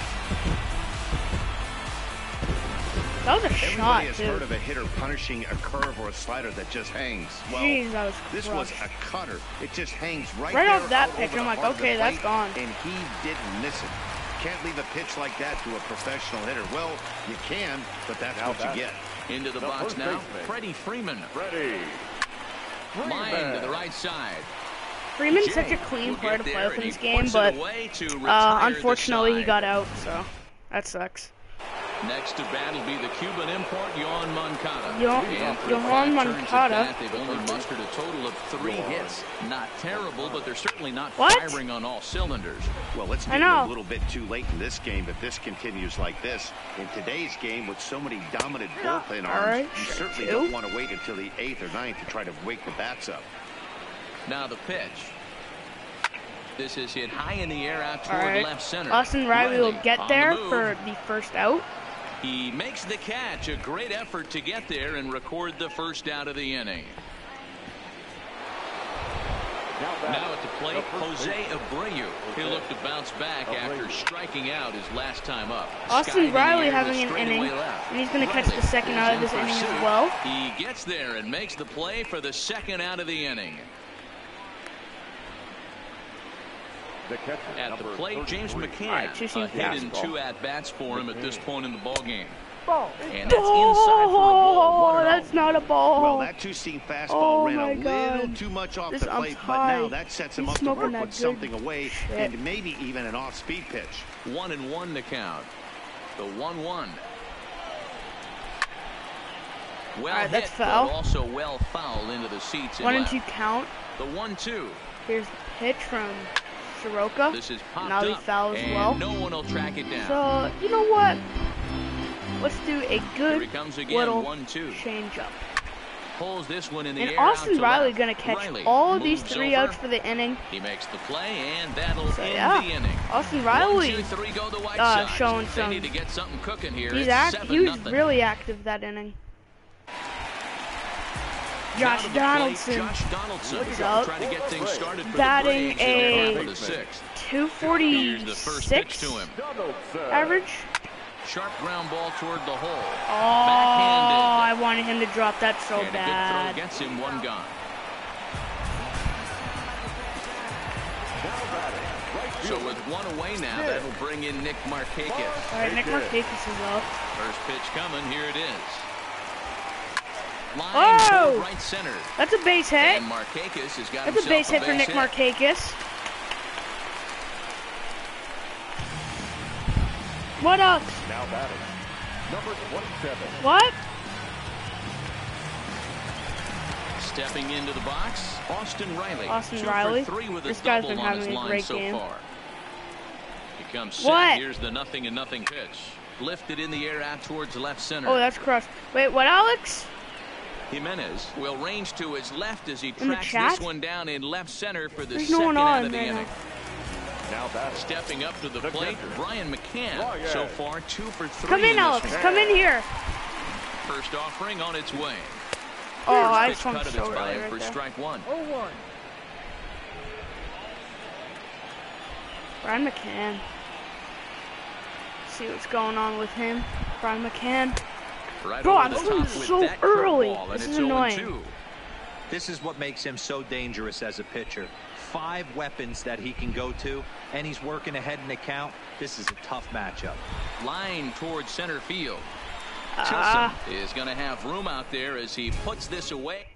S1: That was a
S8: Everybody
S1: shot,
S8: has
S1: dude.
S8: heard of a hitter punishing a curve or a slider that just hangs. Well,
S1: Jeez, that was
S8: this was
S1: crushed.
S8: a cutter. It just hangs right,
S1: Right
S8: there
S1: off that
S8: out
S1: pitch,
S8: over
S1: I'm
S8: the
S1: like,
S8: heart of the
S1: okay, that's
S8: plate,
S1: gone.
S8: And he didn't miss it. Can't leave a pitch like that to a professional hitter. Well, you can, but that's
S6: Now
S8: what
S6: back.
S8: you get.
S3: Into the
S6: The
S3: box
S6: first
S3: now,
S6: baseman.
S3: Freddie Freeman.
S6: Ready.
S3: Line to the right side.
S1: Freeman's such a
S3: Jay
S1: clean
S3: will
S1: player
S3: get
S1: to play
S3: there,
S1: with in
S3: and
S1: this
S3: he
S1: game,
S3: puts it
S1: but
S3: away to
S1: uh,
S3: retire the
S1: unfortunately he
S3: side.
S1: got out, so that sucks.
S3: Next to bat will be the Cuban import, Yohan Moncada.
S1: Yo-
S3: And for
S1: Yohan
S3: five turns at
S1: Moncada.
S3: bat, they've only mustered a total of three hits. Not terrible, but they're certainly not
S1: What?
S3: firing on all cylinders.
S8: Well, let's
S1: I
S8: get
S1: know.
S8: a little bit too late in this game if this continues like this. In today's game, with so many dominant bullpen
S1: All
S8: arms,
S1: right,
S8: you
S1: sure
S8: certainly
S1: do.
S8: don't want to wait until the eighth or ninth to try to wake the bats up.
S3: Now the pitch. This is hit high in the air out toward
S1: right.
S3: left center.
S1: Austin Riley, Riley will get there
S3: the
S1: for the first out.
S3: He makes the catch. A great effort to get there and record the first out of the inning. Now at the plate, Jose Abreu. He'll look to bounce back after striking out his last time up.
S1: Austin Riley having an inning, and he's going to catch the second out of this inning as well.
S3: He gets there and makes the play for the second out of the inning. At the plate, James McCann.
S1: Right,
S3: a hit in two at-bats for him at this point in the ballgame.
S1: Ball.
S3: And that's inside for a ball.
S1: Oh, that's not a ball.
S8: Well, that two-seam fastball
S1: oh
S8: ran a
S1: God.
S8: little too much off
S1: this
S8: the plate, but now that sets him
S1: He's
S8: up to work with
S1: good
S8: something away
S1: shit.
S8: and maybe even an off-speed pitch.
S3: One and one to count. The one one. Well
S1: right,
S3: hit,
S1: that's foul.
S3: But also well fouled into the seats.
S1: One and
S3: left.
S1: two count.
S3: The one two.
S1: Here's the pitch from Soroka.
S3: This is popped
S1: now he
S3: up,
S1: fouls as
S3: and
S1: well.
S3: No one will track it down.
S1: So you know what? Let's do a good
S3: Here he comes again,
S1: little
S3: one, two.
S1: change up.
S3: Pulls this one in the
S1: and
S3: air.
S1: Austin
S3: out
S1: Riley
S3: to
S1: going to catch
S3: Riley
S1: all of these three
S3: over.
S1: outs for the inning.
S3: He makes the play, and that'll
S1: So,
S3: end
S1: yeah.
S3: the inning.
S1: Austin Riley
S3: One, two, three, go the White
S1: uh,
S3: Sox.
S1: showing
S3: They
S1: some.
S3: need to get something cooking here.
S1: He's
S3: It's
S1: act,
S3: seven
S1: he was
S3: nothing.
S1: really active that inning. Josh
S3: Plate,
S1: Donaldson.
S3: Josh Donaldson
S1: What's up?
S3: trying to get things started for
S1: Batting
S3: the Braves in
S1: a
S3: for the sixth.
S1: two
S3: Here's the first pitch
S1: forty-six
S3: to him.
S1: average.
S3: Sharp ground ball toward the hole.
S1: Oh,
S3: Backhanded.
S1: I wanted him to drop that so
S3: and
S1: bad.
S3: a good throw gets him one gone. So with one away now, that'll bring in Nick Markakis.
S1: All right, Nick Markakis is up.
S3: First pitch coming. Here it is. Line
S1: Oh!
S3: toward right center.
S1: That's a base hit.
S3: And Markakis has got
S1: That's a
S3: himself
S1: base hit for
S3: base
S1: Nick
S3: hit.
S1: Markakis. What else?
S6: Now batting, number twenty-seven.
S1: What?
S3: Stepping into the box, Austin Riley.
S1: Austin
S3: Two
S1: Riley.
S3: For three with a
S1: This guy's
S3: double
S1: been
S3: on his
S1: having a
S3: line
S1: great
S3: so
S1: game.
S3: far. He comes set.
S1: What?
S3: Here's the nothing and nothing pitch. Lifted in the air out towards left center.
S1: Oh, that's crushed. Wait, what, Alex?
S3: Jimenez will range to his left as he
S1: In the
S3: tracks
S1: chat?
S3: this one down in left center for the
S1: There's
S3: second
S1: no one
S3: out
S1: on
S3: of the
S1: right
S3: inning.
S1: now.
S6: Now batting,
S3: Stepping up to the,
S6: The
S3: plate,
S6: catcher.
S3: Brian McCann.
S6: Oh, yeah.
S3: So far, two for three.
S1: Come in,
S3: this
S1: Alex.
S3: one.
S1: Come in here.
S3: First offering on its way.
S1: Oh, I
S3: Pitch
S1: just went
S3: cut of
S1: so
S3: its
S1: early
S3: by
S1: right
S3: for
S1: there.
S3: strike one.
S1: oh one. Brian McCann. See what's going on with him. Brian McCann.
S3: Right
S1: Bro,
S3: over
S1: I'm
S3: the
S1: going
S3: top with
S1: so
S3: that
S1: early.
S3: curveball, and
S1: This
S3: it's
S1: is
S3: oh
S1: annoying.
S3: two.
S5: This is what makes him so dangerous as a pitcher. Five weapons that he can go to, and he's working ahead in the count. This is a tough matchup.
S3: Line towards center field.
S1: Ah.
S3: Tilson is going to have room out there as he puts this away.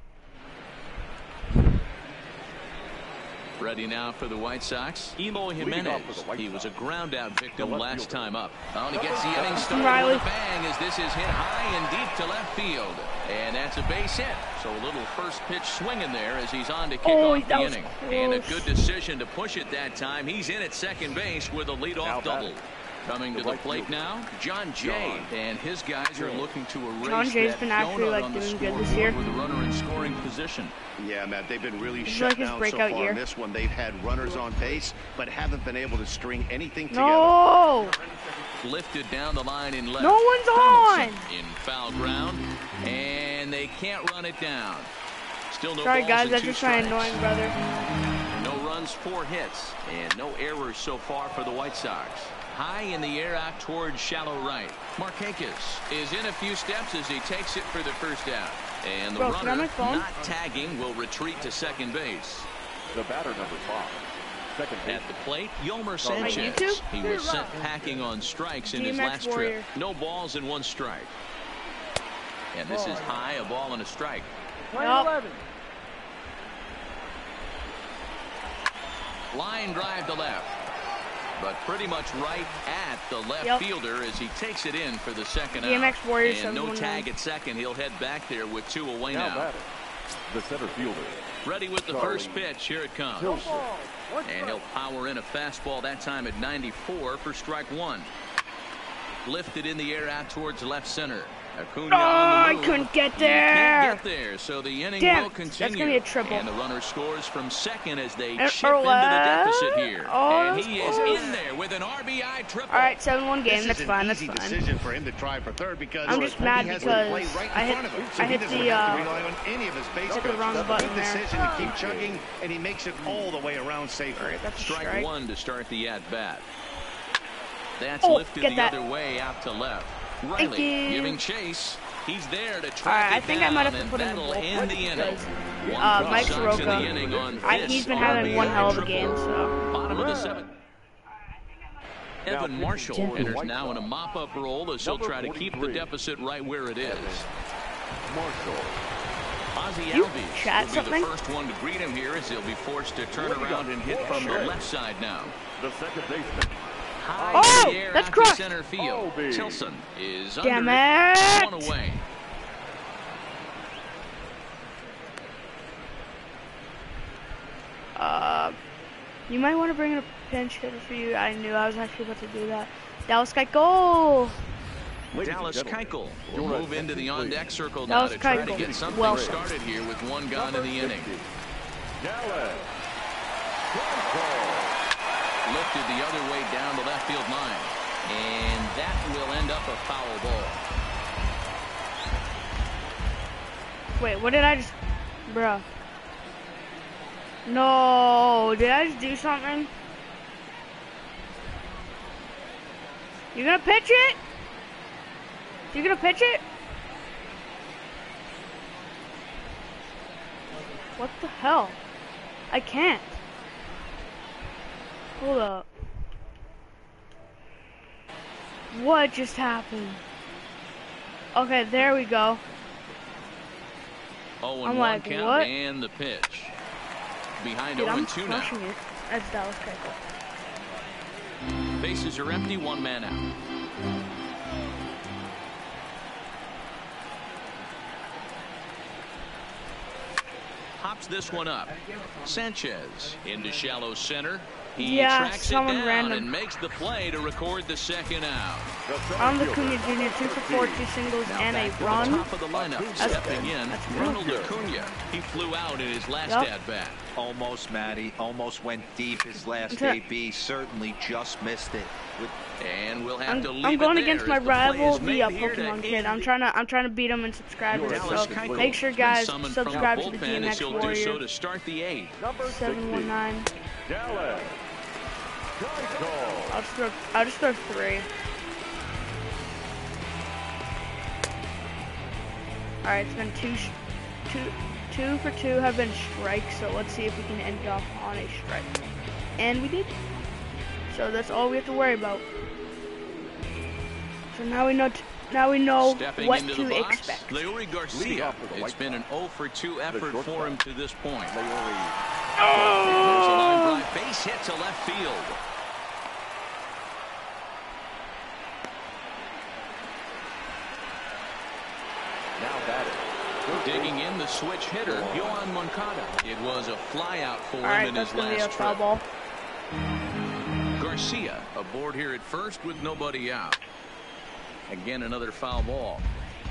S3: Ready now for the White Sox. Eloy Jimenez.
S6: for the White
S3: He was a
S6: Sox.
S3: ground out victim
S6: The left
S3: last
S6: fielder.
S3: time up. Oh, and he gets the inning started
S1: Riley.
S3: with a bang as this is hit high and deep to left field. And that's a base hit. So a little first pitch swinging there as he's on to kick
S1: Oh,
S3: off
S1: that
S3: the
S1: was
S3: inning.
S1: close.
S3: And a good decision to push it that time. He's in at second base with a
S6: Now
S3: leadoff double.
S6: batting.
S3: Coming to
S6: The
S3: the
S6: right
S3: plate
S6: fielder.
S3: now, John Jay, and his guys are looking to erase
S1: John Jay's
S3: that
S1: been actually,
S3: donut
S1: like,
S3: on the
S1: doing good this
S3: scoreboard
S1: year.
S3: with a runner in scoring position.
S8: Yeah, Matt, they've been really
S1: This is
S8: shut
S1: like his
S8: down so
S1: breakout
S8: far
S1: year.
S8: in this one. They've had runners on base, but haven't been able to string anything together.
S1: No.
S3: Lifted down the line in left.
S1: No one's on.
S3: Donaldson in foul ground, and they can't run it down. Still no
S1: Sorry,
S3: balls
S1: guys.
S3: and
S1: That's
S3: two
S1: just my
S3: strikes.
S1: annoying brother.
S3: No runs, four hits, and no errors so far for the White Sox. High in the air out towards shallow right. Markakis is in a few steps as he takes it for the first out. And the
S1: Bro, can I
S3: runner
S1: have my phone?
S3: not tagging will retreat to second base.
S6: The batter, number five. Second base.
S3: At the plate, Yolmer
S1: My
S3: Sanchez.
S1: YouTube?
S3: He was sent packing on strikes in his
S1: D M X
S3: last
S1: Warrior.
S3: trip. No balls and one strike. And this is high, a ball and a strike.
S1: Yup.
S3: Line drive to left. But pretty much right at the left
S1: Yep.
S3: fielder as he takes it in for the second
S1: D M X
S3: out.
S1: Warrior
S3: And no
S1: seven one
S3: tag
S1: nine.
S3: at second. He'll head back there with two away
S6: Now
S3: now.
S6: batting, the center fielder.
S3: Ready with the
S6: Charlie
S3: first pitch. Here it comes.
S6: Tilson.
S3: And he'll power in a fastball that time at ninety-four for strike one. Lifted in the air out towards left center. Acuna
S1: Oh,
S3: on
S1: I
S3: the move.
S1: couldn't get
S3: He
S1: there.
S3: can't get there, so the inning
S1: Damn,
S3: will
S1: that's
S3: continue.
S1: gonna be a triple.
S3: And the runner scores from second as they
S1: Er,
S3: chip
S1: er,
S3: into the deficit
S1: what?
S3: here.
S1: Oh,
S3: and
S1: that's
S3: he is
S1: close.
S3: in there with an R B I triple.
S1: All right, seven one game.
S8: This
S1: That's
S8: is
S1: fine.
S8: an
S1: That's
S8: easy
S1: fine.
S8: decision for him to try for third because
S1: I'm just mad
S8: he has
S1: because
S8: the play right in
S1: I hit-
S8: front of him,
S1: I
S8: so he
S1: hit
S8: doesn't
S1: the,
S8: have to
S1: uh,
S8: rely on any of his base
S1: hit the
S8: runners.
S1: wrong
S8: Good
S1: button there.
S8: decision to keep chugging, and he makes it all the way around safely.
S1: All right, that's a
S3: Strike,
S1: strike.
S3: one to start the at-bat. That's
S1: Oh,
S3: lifted
S1: get
S3: the
S1: that.
S3: other way out to left.
S1: Thank
S3: Riley
S1: you.
S3: giving chase. He's there to track
S1: All right, I
S3: it
S1: think I
S3: down
S1: might have to
S3: and
S1: put in the
S3: that'll
S1: bullpen
S3: end the inning.
S1: because
S3: One
S1: uh,
S3: for the
S1: Mike
S3: Sox in the
S1: Soroka,
S3: inning on
S1: I,
S3: this
S1: he's been
S3: R
S1: having
S3: B I
S1: one hell of a
S3: triple.
S1: game. So
S3: Bottom of the seventh. Evan
S6: Now,
S3: Marshall
S6: pitching for the
S3: enters
S6: White
S3: now in a
S6: Sox.
S3: mop-up role as he'll
S6: Number
S3: try to keep the
S6: forty-three.
S3: deficit right where it is.
S6: Marshall.
S3: Ozzie
S1: You
S3: Albies
S1: chat
S3: will be
S1: something?
S3: the first one to greet him here as he'll be forced to turn around and hit from the left side now.
S6: The second baseman.
S3: High
S1: Oh,
S3: in the air
S1: that's
S3: out
S1: crushed.
S3: to center field.
S6: Albies.
S3: Tilson is
S1: Damn
S3: under
S1: it.
S3: one away.
S1: uh, you might want to bring in a pinch hitter for you. I knew I was actually about to do that. Dallas Keuchel.
S6: Ladies and
S3: Dallas
S6: gentlemen,
S3: Keuchel will
S6: your
S3: move into the
S6: attention,
S3: on-deck circle
S1: That
S3: now
S1: was
S3: to try to
S1: Keuchel.
S3: get something
S1: Well-
S3: started here with one gone in the inning.
S6: fifty. Dallas.
S3: Lifted the other way down the left field line. And that will end up a foul ball.
S1: Wait, what did I just, bruh? No, did I just do something? You gonna pitch it? You gonna pitch it? What the hell? I can't. Hold up. What just happened? Okay, there we go.
S3: oh
S1: I'm
S3: and one
S1: like,
S3: count
S1: what?
S3: and the pitch. Behind
S1: Dude,
S3: oh
S1: I'm
S3: and two now.
S1: crushing it. That's Dallas Keuchel.
S3: Bases are empty, one man out. Hops this one up. Sanchez into shallow center. He
S1: Yeah,
S3: tracks it
S1: someone
S3: down
S1: random.
S3: and makes the play to record the second out.
S1: I'm the Cunha Junior two for four, two singles,
S3: Now
S1: and a
S3: back to the
S1: run.
S3: top of the lineup, stepping in,
S1: that's good.
S3: Ronald Acuna. He flew out in his last
S1: Yep.
S3: at bat.
S5: Almost, Matty. Almost went deep his last
S1: Okay.
S5: A B. Certainly just missed it. With
S3: And we'll have
S1: I'm,
S3: to leave
S1: I'm going
S3: it there
S1: against my
S3: as the play
S1: rival,
S3: is
S1: the
S3: made
S1: uh,
S3: here to
S1: Pokemon kid.
S3: end
S1: I'm
S3: the-
S1: trying to I'm trying to beat him in subscribers.
S3: Dallas
S1: So
S3: Keuchel
S1: make sure
S3: been
S1: guys
S3: summoned from
S1: subscribe
S3: the
S1: to the
S3: bullpen
S1: D M
S3: as
S1: X
S3: he'll do so
S1: Warrior
S3: to start the eighth.
S6: Number
S1: seven one nine.
S6: Dallas. Keuchel.
S1: I'll just throw I'll just throw three. All right, it's been two, sh- two, two for two have been strikes. So let's see if we can end it off on a strike, and we did. So that's all we have to worry about. So now we know. T- now we know
S3: Stepping
S1: what
S3: into
S1: to
S3: the box,
S1: expect.
S3: Leury
S6: Leading
S3: Garcia.
S6: off for the
S3: It's
S6: White
S3: been an
S6: Sox.
S3: oh for two effort
S6: shortstop.
S3: for him to this point.
S6: Leori.
S3: There's a line drive base hit to left field.
S6: Now batting.
S3: Digging in the switch hitter, Yohan Moncada. It was a flyout for
S1: All
S3: him
S1: right,
S3: in
S1: that's
S3: his
S1: gonna be a
S3: last
S1: foul
S3: trip.
S1: ball.
S3: Garcia aboard here at first with nobody out. Again, another foul ball.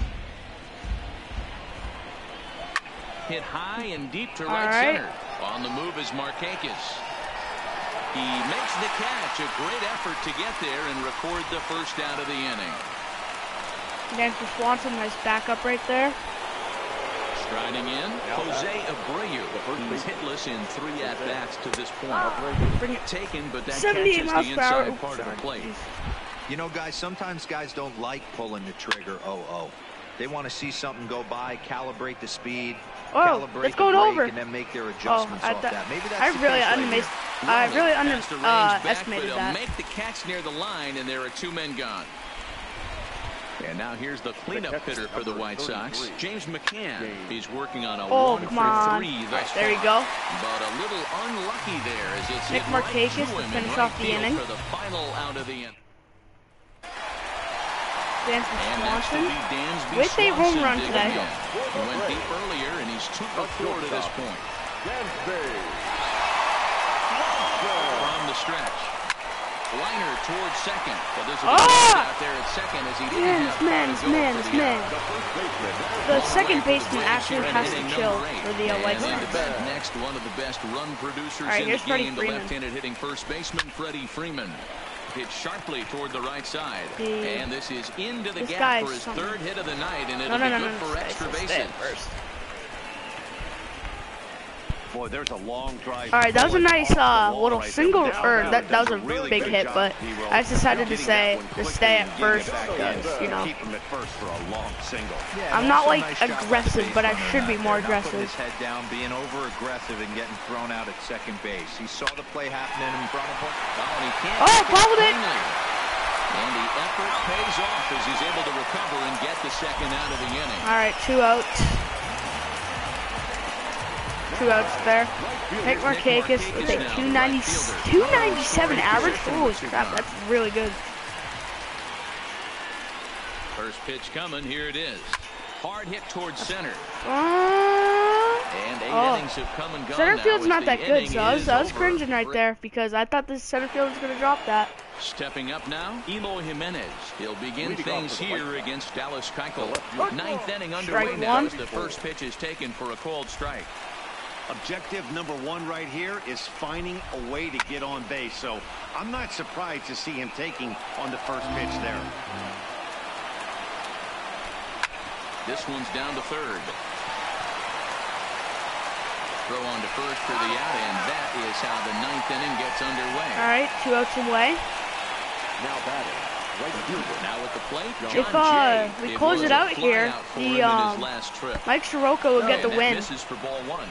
S3: Hit high and deep to
S1: All
S3: right,
S1: right.
S3: center. On the move is Markakis. He makes the catch. A great effort to get there and record the first out of the inning.
S1: Again for Swanson, nice backup right there.
S3: Striding in, Jose Abreu. He's hitless in three at-bats to this point.
S1: Bring it.
S3: Taken, but that
S1: seventy-eight
S3: catches
S1: miles
S3: the
S1: per hour.
S3: inside
S1: Oops,
S3: part of the
S1: sorry.
S3: plate.
S1: Jeez.
S5: You know, guys, sometimes guys don't like pulling the trigger oh oh. They want to see something go by, calibrate the speed,
S1: Oh,
S5: calibrate
S1: it's
S5: the
S1: going
S5: brake,
S1: over.
S5: and then make their
S1: Oh,
S5: adjustments
S1: I,
S5: off
S1: th-
S5: that. Maybe that's
S1: I
S5: the
S1: really
S5: case right
S1: underestimated.
S5: here.
S1: I really
S3: Past the range
S1: under, uh,
S3: back,
S1: estimated
S3: but
S1: that.
S3: he'll make the catch near the line, and there are two men gone. And now here's the cleanup hitter for the White Sox, James McCann. He's working on a
S1: Oh,
S3: one
S1: come
S3: for
S1: on.
S3: three thus
S1: There you
S3: far.
S1: go.
S3: But a little unlucky there as it's
S1: Nick
S3: hit right
S1: Markakis
S3: to
S1: to
S3: him in
S1: finish
S3: right
S1: off the
S3: field
S1: inning.
S3: for the final out of the inning.
S1: Dansby
S3: And next will
S1: Swanson.
S3: be Dansby
S1: With a home
S3: Swanson
S1: run
S3: digging
S1: today.
S3: in. He went deep earlier, and he's two for four to this point.
S6: Dansby.
S3: From the stretch. Liner towards second. But there's a
S1: Ah!
S3: big out there at second as he didn't
S1: Man,
S3: have
S1: this man,
S3: time
S1: this
S3: to go
S1: man,
S3: for
S1: this
S3: the
S1: man.
S3: out.
S1: The second baseman actually has to chill for the uh, White
S3: And into
S1: Sox.
S3: bat next, one of the best run producers
S1: All right,
S3: in
S1: here's
S3: the
S1: Freddie
S3: game, the
S1: Freeman.
S3: left-handed hitting first baseman, Freddie Freeman. Hit sharply toward the right side.
S1: He,
S3: and this is into the
S1: this
S3: gap for
S1: guy's
S3: his
S1: something.
S3: third hit of the night, and it'll
S1: No, no,
S3: be
S1: no,
S3: good
S1: no,
S3: for
S1: no,
S3: extra
S1: stay,
S3: bases.
S1: stay first.
S8: Boy, there's a long drive.
S1: All right, that was a nice uh, little
S8: right
S1: single,
S8: there.
S1: or
S8: Now
S1: that, that was a
S8: really
S1: big
S8: good
S1: hit,
S8: job,
S1: but
S8: D-Roll.
S1: I just decided to
S8: Getting
S1: say
S8: that one
S1: to
S8: quickly
S1: stay at
S8: and getting it
S1: first
S8: back
S1: because,
S8: in.
S1: you know,
S8: Keep him at first for a long single.
S5: Yeah,
S1: I'm not
S5: also
S1: like
S5: nice job by the
S1: aggressive, but I
S5: baseman
S1: should be
S5: out
S1: more
S5: there, not putting
S1: aggressive.
S5: his head down, being over aggressive and getting thrown out at second base. He saw the play happening in front of him.
S3: Oh, and he can't
S1: Oh,
S3: take
S1: bobbled it.
S3: cleanly. And the effort pays off as he's able to recover and get the second out of the inning.
S1: All right, two outs. Two outs there. Nick Markakis with a two ninety, two ninety-seven average. Holy crap, that's really good.
S3: First pitch coming. Here it is. Hard hit towards center.
S1: Uh,
S3: And eight
S1: oh.
S3: innings have come and gone
S1: Center
S3: now
S1: field's
S3: as
S1: not
S3: the
S1: that good,
S3: inning
S1: so I was,
S3: is
S1: I was
S3: over.
S1: cringing right there because I thought this center field was going to drop that.
S3: Stepping up now, Eloy Jimenez. He'll begin things here against Dallas Keuchel. Ninth inning underway
S1: Strike
S3: now
S1: one.
S3: as the first pitch is taken for a called strike.
S8: Objective number one right here is finding a way to get on base. So I'm not surprised to see him taking on the first pitch there.
S3: This one's down to third. Throw on to first for the out, and that is how the ninth inning gets underway.
S1: All right, two outs away.
S6: Now batting, right fielder.
S3: Now at the plate, John
S1: If uh,
S3: Jay.
S1: we close
S3: was
S1: it
S3: a
S1: out here,
S3: flyout for him
S1: the
S3: in his
S1: um,
S3: last trip.
S1: Mike Soroka will get the
S3: And that
S1: win.
S3: misses for ball one.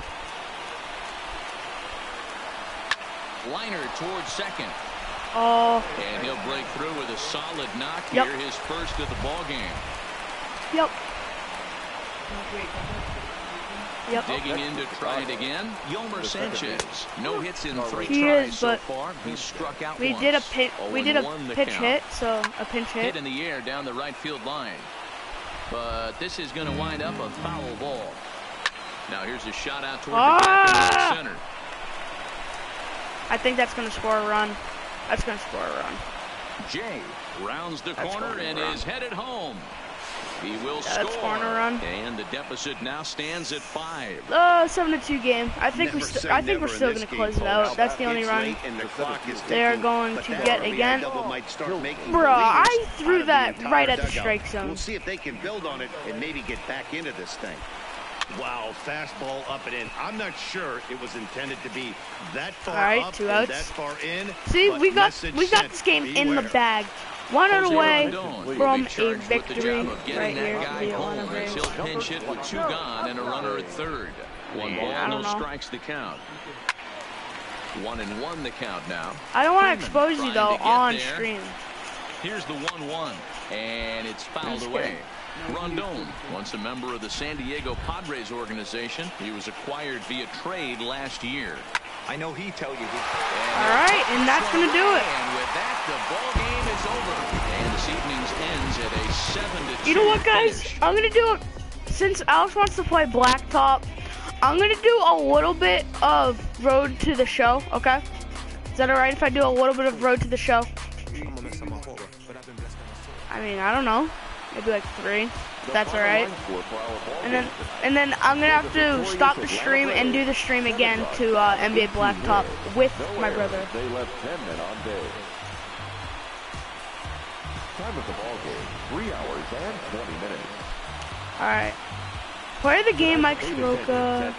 S3: Liner towards second.
S1: Oh,
S3: And he'll break through with a solid knock
S1: Yep.
S3: here, his first of the ball game.
S1: yep. Yep.
S3: Digging in to try it again, Yomer Sanchez. No hits in three
S1: He
S3: tries
S1: is,
S3: so
S1: but
S3: far. He struck out
S1: We
S3: once.
S1: did a pit. We did a
S3: oh and one the
S1: pitch
S3: count.
S1: hit, so a pinch
S3: Hit
S1: hit.
S3: in the air down the right field line. But this is going to wind up a foul ball. Now here's a shot out toward
S1: Ah!
S3: the back and right center.
S1: I think that's gonna score a run. That's gonna score a run.
S3: Jay rounds the
S1: That's
S3: corner
S1: going
S3: and
S1: run.
S3: is headed home. He will
S1: Yeah,
S3: score.
S1: that's scoring a run.
S3: And the deficit now stands at five.
S1: Uh, seven to two game. I think we're.
S8: Never
S1: St
S8: say
S1: I think
S8: never
S1: we're
S8: in
S1: still
S8: this
S1: gonna
S8: game,
S1: close it
S8: folks.
S1: out. That's the only
S8: It's
S1: run.
S8: late and the clock is
S1: They are
S8: ticking,
S1: going
S8: but
S1: to
S8: that
S1: get
S8: R B I
S1: again.
S8: double might start making
S1: Bruh,
S8: the
S1: I
S8: leaders
S1: threw
S8: out of the
S1: that
S8: entire
S1: right at the
S8: dugout.
S1: strike zone.
S8: We'll see if they can build on it and maybe get back into this thing. Wow, fastball up and in. I'm not sure it was intended to be that far
S1: All right,
S8: up
S1: two
S8: and
S1: outs.
S8: that far in.
S1: See,
S8: but
S1: we got
S8: message
S1: we got
S8: sent,
S1: this game in the
S8: beware.
S1: bag. One out
S3: Jose
S1: away
S3: Rondon will
S1: from
S3: be
S1: a
S3: charged with the
S1: victory
S3: job of getting
S1: right
S3: that
S1: here.
S3: guy
S1: The
S3: home
S1: Atlanta
S3: as
S1: Braves.
S3: he'll pinch hit with two gone and a runner at third. One ball,
S1: Yeah, I
S3: no
S1: don't know.
S3: strikes the count. One and one the count now.
S1: I don't want to
S3: Freeman
S1: expose you
S3: trying
S1: though
S3: to get
S1: on
S3: there.
S1: stream.
S3: Here's the one one, and it's fouled
S1: Just
S3: away. Rondon, once a member of the San Diego Padres organization, he was acquired via trade last year.
S5: I know he tell you. He,
S1: All right, and that's gonna do it.
S3: And with that, the ball game is over, and this evening's ends at a seven to two
S1: You know what, guys?
S3: finish.
S1: I'm gonna do it. Since Alex wants to play Blacktop, I'm gonna do a little bit of Road to the Show. Okay? Is that alright if I do a little bit of Road to the Show? I mean, I don't know. Maybe like three. If that's alright. And then, and then I'm gonna have to stop the stream and do the stream again to uh, N B A Blacktop with my brother.
S6: They left ten men on base. Time of the ball game, three hours and twenty minutes.
S1: All right. Play the game, Mike Soroka.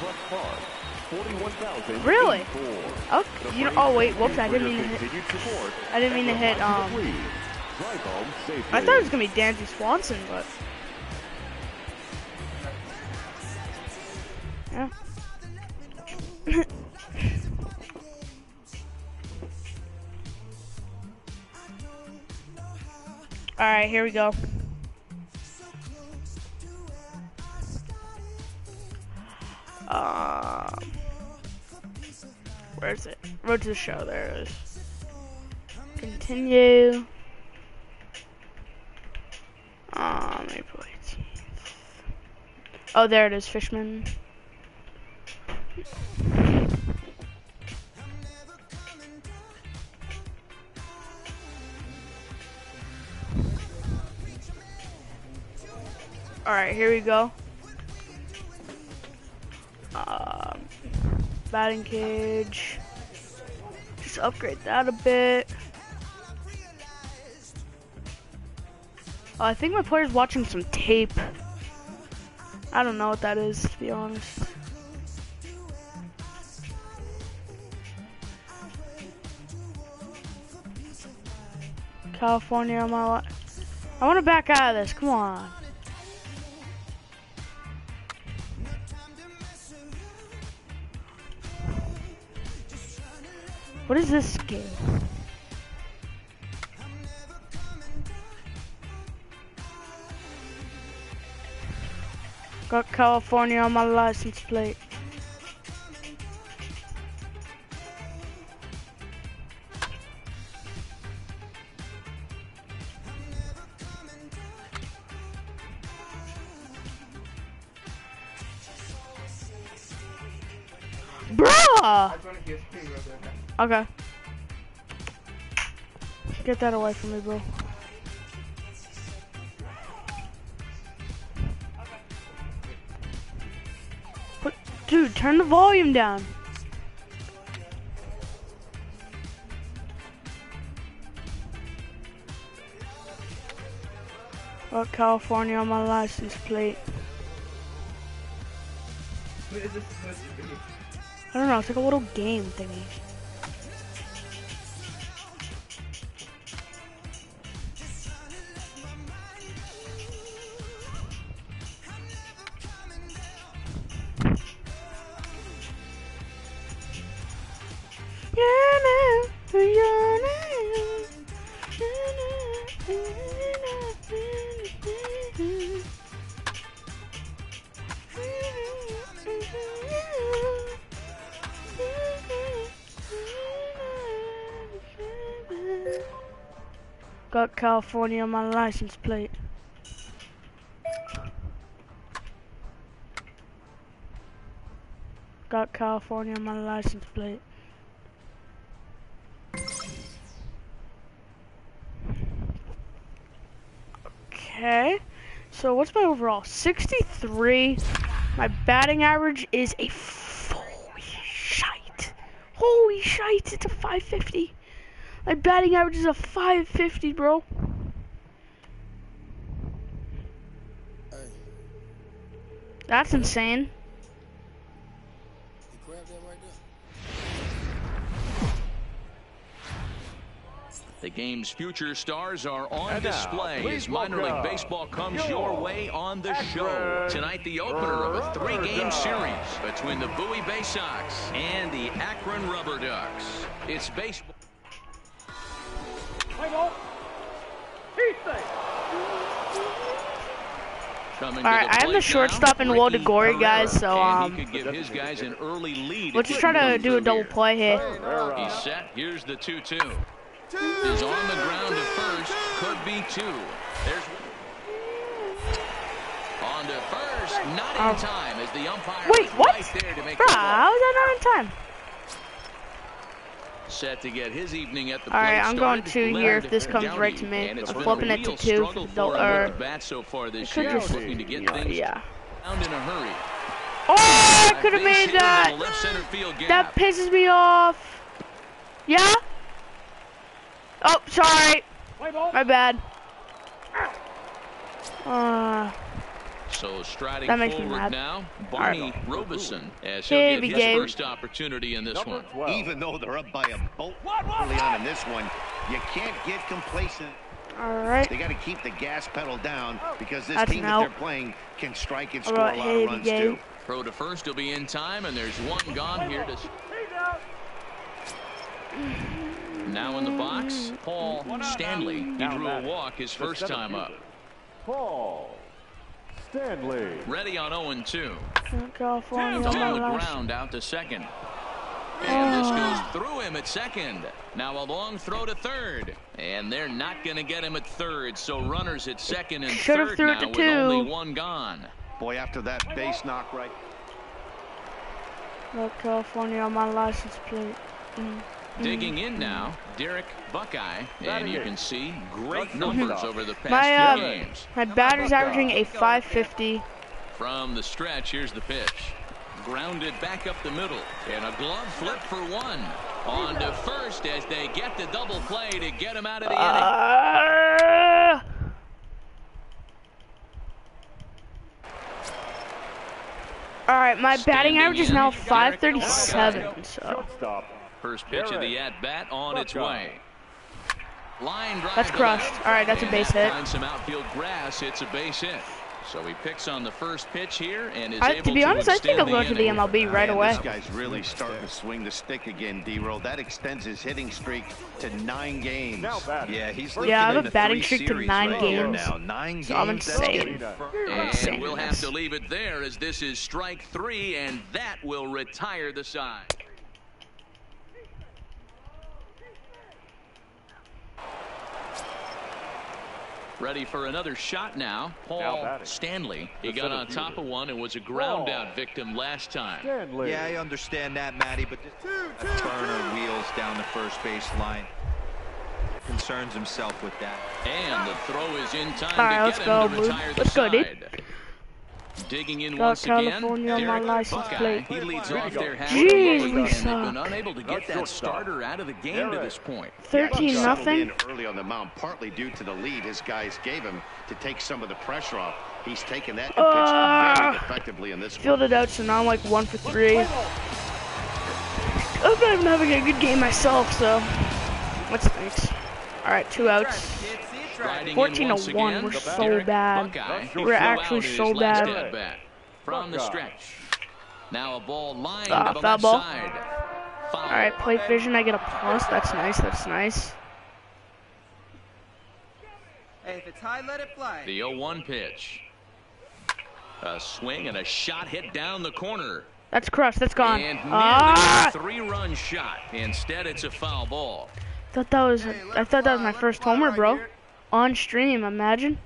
S1: Really? Okay. You know, oh wait, whoops! I didn't mean to hit. I didn't mean to hit. Um. I thought it was gonna be Dansby Swanson, but. Yeah. All right, here we go. Um, where is it? Road to the Show. There it is. Continue. Um, April eighteenth. Oh, there it is, Fishman. Alright, here we go. Um, batting cage. Just upgrade that a bit. Oh, I think my player's watching some tape. I don't know what that is, to be honest. California on my li- I want to back out of this, come on. What is this game? Got California on my license plate. Bruh! Okay. Get that away from me, bro. What? Dude, turn the volume down. Got California on my license plate. I don't know, it's like a little game thingy. Got California on my license plate. Got California on my license plate. Okay, so what's my overall? sixty-three. My batting average is a holy shite. Holy shite, it's a five fifty. My batting average is a five fifty, bro. That's insane.
S3: The game's future stars are on display as minor league baseball comes your way on the show. Tonight, the opener of a three-game series between the Bowie Bay Sox and the Akron Rubber Ducks. It's baseball.
S1: Alright, I am the shortstop in Wodegori, guys, so um
S3: he could give his guys an early lead.
S1: let's just try to do a double play here.
S3: He's set. Here's the two two. Is on the ground to first. Could be two. There's on to first. Not in
S1: Oh.
S3: time as the umpire
S1: Wait,
S3: was
S1: what?
S3: right there to make
S1: Bruh,
S3: the ball.
S1: how was that not in time?
S3: Set to get his evening at the
S1: All right,
S3: plate
S1: I'm going
S3: started.
S1: two here if
S3: Leonard
S1: this comes
S3: Downey,
S1: right to me.
S3: and it's
S1: I'm
S3: been
S1: flipping
S3: a
S1: it to
S3: real
S1: two.
S3: struggle for him
S1: Or,
S3: with the bat so far this
S1: could
S3: year.
S1: just-
S3: Looking to get
S1: yeah,
S3: things
S1: yeah.
S3: down in a hurry.
S1: Oh, I could have
S3: Base
S1: made
S3: hit into
S1: that.
S3: the left center field gap.
S1: That pisses me off. Yeah? Oh, sorry. My bad. Uh,
S3: So striding
S1: That makes me
S3: forward
S1: mad.
S3: now, Barney Robeson, as
S1: Hey,
S3: he'll
S1: big
S3: get his
S1: game.
S3: first opportunity in this one.
S8: Even though they're up by a boat early on in this one, you can't get complacent.
S1: all right.
S8: They got to keep the gas pedal down because this
S1: That's
S8: team
S1: an
S8: that
S1: out.
S8: they're playing can strike and
S1: All
S8: score
S1: right,
S8: a lot
S1: hey,
S8: of runs
S1: big
S8: too.
S1: game.
S3: Throw to first will be in time, and there's one gone here to. Now in the box, Paul Stanley. He drew a walk his first time up.
S6: Paul Stanley.
S3: Ready on oh and two.
S1: California
S3: On
S1: on my
S3: the
S1: license.
S3: ground out to second. And this goes through him at second. Now a long throw to third. And they're not going to get him at third. So runners at second and
S1: Should've
S3: third
S1: threw it
S3: now
S1: to
S3: with
S1: two.
S3: only one gone.
S8: Boy, after that base knock right.
S1: Got California on my license plate. Mm.
S3: Digging in now, Derek Buckeye, and you can see great numbers over the past
S1: My, uh,
S3: few games.
S1: my batter's averaging a five fifty.
S3: From the stretch, here's the pitch. Grounded back up the middle, and a glove flip for one. On to first as they get the double play to get him out of the
S1: Uh,
S3: inning.
S1: all right, my batting
S3: Standing
S1: average is
S3: in,
S1: now
S3: Derek
S1: five thirty-seven. So
S3: First pitch of the at-bat on its way. Line drive
S1: that's
S3: to
S1: crushed.
S3: left.
S1: All right, that's a
S3: And
S1: base
S3: that
S1: hit.
S3: finds some outfield grass. It's a base hit. So he picks on the first pitch here and is
S1: I,
S3: able
S1: to be honest, I think
S3: extend
S1: I'm going to the
S3: inning.
S1: M L B right
S8: Man,
S1: away.
S8: This guy's really starting to swing the stick again, D-Roll. That extends his hitting streak to nine games.
S4: Yeah, he's
S1: Yeah, I have
S4: leading
S1: a
S4: the
S1: batting
S4: three
S1: streak to
S4: series
S1: nine
S4: right there
S1: games.
S4: now. Nine
S1: So I'm
S4: games, that's
S1: insane.
S4: good.
S3: And
S1: insane
S3: we'll
S1: in
S3: have
S1: this.
S3: to leave it there as this is strike three, and that will retire the side. Ready for another shot now. Paul Stanley. He got on top of one and was a ground out victim last time.
S5: Yeah, I understand that, Matty, but this a Turner wheels down the first base line. Concerns himself with that.
S3: And the throw is in time
S1: All right,
S3: to
S1: let's
S3: get
S1: go,
S3: him to
S1: Blue.
S3: retire the
S1: Let's go, dude.
S3: side. Digging in
S1: Got
S3: once again,
S1: California on my
S3: Derek
S1: license
S3: Buckeye.
S1: plate.
S3: He leads off there half
S1: Jeez,
S3: the
S1: we
S3: and they've
S1: suck.
S3: been unable to get that starter out of the game to this point.
S1: thirteen
S8: He settled
S1: nothing.
S8: in early on the mound, partly due to the lead his guys gave him to take some of the pressure off. He's taken that and
S1: Uh,
S8: pitched very effectively in this one.
S1: Fielded out, so now I'm like one for three. I'm not even having a good game myself, so what's next? All right, two outs.
S3: Striding
S1: fourteen
S3: in
S1: to
S3: once
S1: one,
S3: again,
S1: we're so
S3: Derek
S1: bad.
S3: Buckeye. He
S1: We're
S3: flew
S1: actually
S3: out his
S1: so
S3: last
S1: bad.
S3: at-bat. From the stretch. Now a ball lined
S1: Ah,
S3: to the
S1: foul
S3: left
S1: ball.
S3: side. Foul.
S1: All right, plate vision, I get a plus. That's nice. That's nice.
S9: Hey, if it's high, let it fly.
S3: The oh one pitch. A swing and a shot hit down the corner.
S1: That's crushed. That's gone.
S3: And nearly
S1: Ah!
S3: a three-run shot. Instead, it's a foul ball.
S1: Thought that was. I thought that was my first homer, bro. On stream, imagine.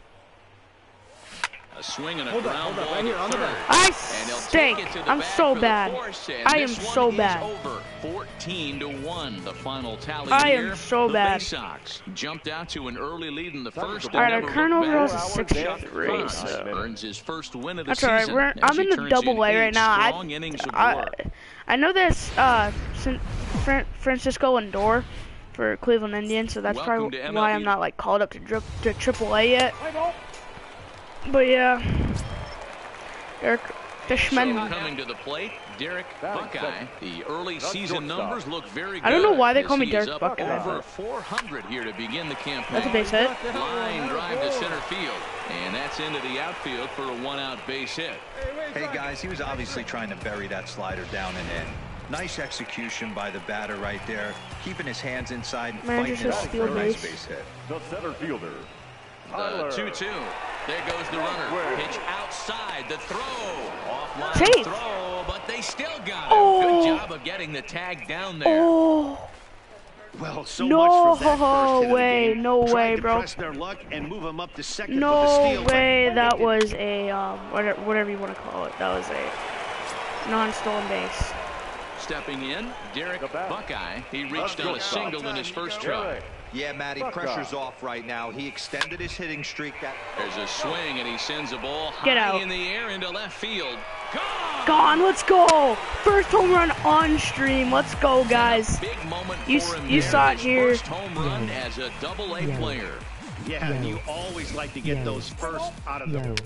S3: A swing and a ground ball to third.
S1: I
S3: And he'll
S1: stink.
S3: take it to the
S1: I'm
S3: bag
S1: so
S3: for the
S1: bad.
S3: force, and
S1: I am
S3: this one
S1: so
S3: is
S1: bad.
S3: Over. fourteen to one, the final tally
S1: I am
S3: here.
S1: so
S3: the
S1: bad.
S3: Bay Sox jumped out to an early lead in the first.
S1: All right, our
S3: and
S1: current
S3: never
S1: overall
S3: looked
S1: is a
S3: back.
S1: six
S3: Chuck
S1: three,
S3: Cross
S1: so-
S3: earns his first win of the
S1: That's all right.
S3: season
S1: We're,
S3: as
S1: I'm
S3: he
S1: in the
S3: turns
S1: double A
S3: eight
S1: right now. I,
S3: strong innings of
S1: I,
S3: work.
S1: I know this uh, San, Fran, Francisco Lindor for Cleveland Indians, so that's
S3: Welcome
S1: probably
S3: to M L B.
S1: why I'm not like called up to, drip, to triple A yet. But yeah, Eric Fishman.
S3: So coming to the plate, Derek Buckeye. The early season numbers look very good.
S1: I don't know why they call
S3: as
S1: me
S3: he
S1: Derek
S3: is up
S1: Buckeye.
S3: Over four hundred here to begin the campaign.
S1: That's a base hit.
S3: Line drive to center field, and that's into the outfield for a one-out base hit.
S5: Hey, guys, he was obviously trying to bury that slider down and in. Nice execution by the batter right there, keeping his hands inside and
S1: Man,
S5: fighting
S1: just
S5: it
S1: a
S5: out
S1: steal
S5: for a nice
S1: base.
S5: base hit.
S6: The center fielder.
S3: The two two. There goes the runner. Pitch outside. The throw. Offline
S1: Safe.
S3: throw, but they still got him.
S1: Oh.
S3: Good job of getting the tag down there.
S1: Oh,
S8: Well, so
S1: No
S8: much for that first hit of the
S1: way,
S8: game.
S1: no
S8: Tried
S1: way,
S8: to
S1: bro.
S8: press their luck and move them up to second with the
S1: no
S8: steal, but
S1: way.
S8: they
S1: That
S8: didn't.
S1: was a um, whatever, whatever you want to call it. That was a non-stolen base.
S3: Stepping in, Derek Buckeye. He reached on a single in his first try.
S5: Yeah, Matty, pressure's off right now. He extended his hitting streak. That
S3: There's a swing, and he sends a ball
S1: Get
S3: high
S1: out.
S3: in the air into left field. Gone!
S1: Gone. Let's go. First home run on stream. Let's go, guys.
S3: Big moment
S1: You-
S3: for him
S1: you
S3: there.
S1: saw it
S3: His
S1: here.
S3: First home run as a double A player.
S8: Yeah, and you always like to get those first out of the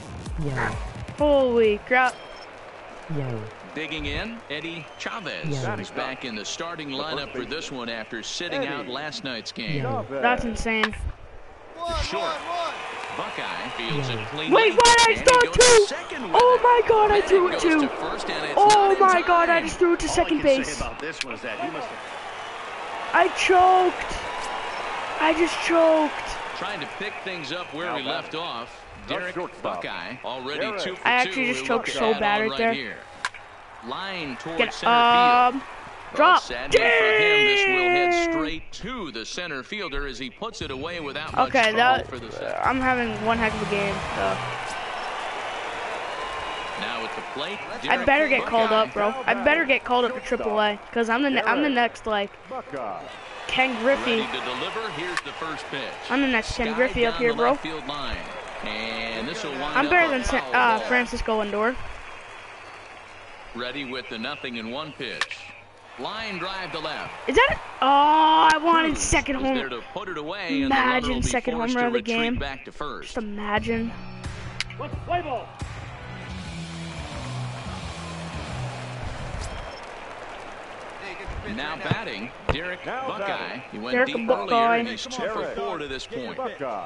S1: Holy crap.
S3: Digging in, Eddie Chavez is back in the starting lineup for this one after sitting out last night's game.
S1: That's insane.
S3: Short. Buckeye fields it cleanly.
S1: Wait, why did I
S3: and he
S1: throw
S3: goes
S1: it two?
S3: second with
S1: Oh
S3: it.
S1: my god, I
S3: Then
S1: threw
S3: it
S1: it
S3: goes
S1: two.
S3: to first, and it's
S1: Oh
S3: not in
S1: my god, I
S3: time.
S1: just threw it to
S8: All I
S1: second
S8: can say
S1: base.
S8: about this was that he must have
S1: I choked. I just choked.
S3: Trying to pick things up where we left off. Derek Buckeye already two for
S1: I actually
S3: two.
S1: just
S3: He
S1: choked
S3: looks
S1: so
S3: at
S1: bad
S3: on
S1: right there.
S3: Here. Line towards
S1: Get
S3: center
S1: um,
S3: field.
S1: drop.
S3: Well, sadly for him, this will head
S1: Dang.
S3: straight to the center fielder as he puts it away without much
S1: Okay,
S3: trouble
S1: that
S3: for the second.
S1: I'm having one heck of a game. So.
S3: Now with the plate.
S1: I better get called up, bro. I better get called up to triple A, cause I'm the ne I'm the next like Ken Griffey.
S3: Ready to deliver. Here's the first pitch.
S1: I'm the next Ken Griffey up here, bro.
S3: And this will wind
S1: I'm better than
S3: up a foul
S1: uh,
S3: ball.
S1: Francisco Lindor.
S3: Ready with the nothing in one pitch. Line drive to left.
S1: Is that it? Oh, I wanted
S3: Cruz
S1: second
S3: was there
S1: home.
S3: to put it away, and the runner will
S1: Imagine
S3: be
S1: second
S3: forced
S1: homer
S3: to
S1: of the
S3: retreat
S1: game.
S3: back to first.
S1: Just imagine.
S3: Now batting, Derek Buckeye. He went
S1: Derek
S3: deep
S1: Buckeye.
S3: earlier, and he's two for four to this point.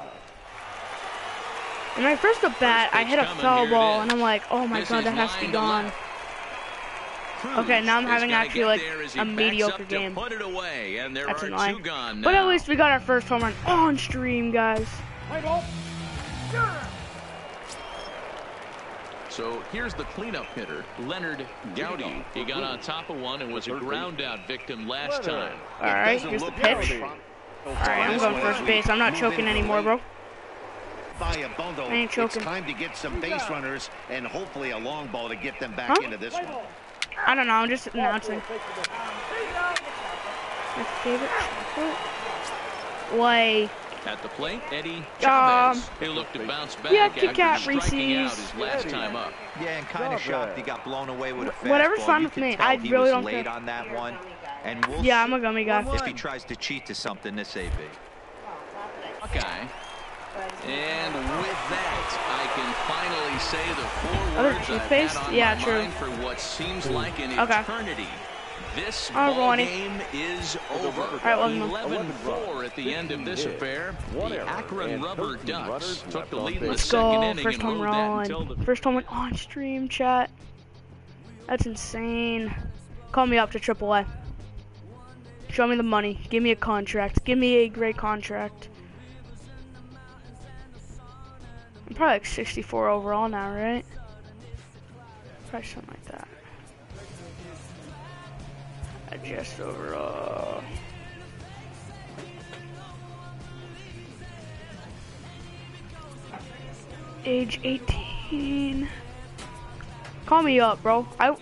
S1: And my first at bat, I hit a
S3: coming,
S1: foul
S3: here it
S1: ball,
S3: is.
S1: and I'm like, oh my
S3: This
S1: god,
S3: is
S1: that has to be
S3: line to
S1: gone.
S3: left. Cruz
S1: Okay, now I'm
S3: is
S1: having
S3: gonna
S1: actually
S3: get
S1: like
S3: there as he
S1: a
S3: backs
S1: mediocre
S3: up to
S1: game.
S3: put it away, and there
S1: That's
S3: are
S1: annoying.
S3: two gone
S1: But at
S3: now.
S1: least we got our first home run on stream, guys.
S3: So here's the cleanup hitter, Leonard Gowdy. He got on top of one and was a ground out victim last time.
S1: All right, here's the pitch. All right, I'm going first base. I'm not choking anymore, bro.
S8: By a bundle,
S1: I ain't choking.
S8: it's time to get some base runners and hopefully a long ball to get them back
S1: Huh?
S8: into this one.
S1: I don't know. I'm just announcing. My favorite chocolate. Way.
S3: At the plate, Eddie
S1: Um,
S3: Chavez. He looked to bounce back
S1: yeah,
S3: after
S1: Kit Kat
S3: striking out
S1: Reese's.
S3: his last time up.
S4: Yeah, and kind of shocked he got blown away with a fastball.
S1: Whatever's fine
S4: You
S1: with
S4: could
S1: me.
S4: tell
S1: I
S4: he
S1: really
S4: was
S1: don't
S4: late
S1: care.
S4: on that one. And we'll
S1: Yeah,
S4: see
S1: I'm a gummy guy.
S4: if he tries to cheat to something this A B.
S3: Buckeye. And with that, I can finally say the four
S1: Other
S3: words I've
S1: toothpaste?
S3: had on
S1: Yeah,
S3: my
S1: true.
S3: mind for what seems like an
S1: Okay.
S3: eternity. This
S1: I'll
S3: ball
S1: roll any.
S3: game is over.
S1: right, welcome.
S3: eleven four at the end of this affair. The Akron Rubber Ducks took the lead in the
S1: Let's
S3: second
S1: go.
S3: inning
S1: First
S3: and
S1: home
S3: rode that until the
S1: run. First home run on stream, chat. That's insane. Call me up to triple A. Show me the money. Give me a contract. Give me a great contract. I'm probably like sixty-four overall now, right? Probably something like that. Adjust overall. Age eighteen. Call me up, bro. I.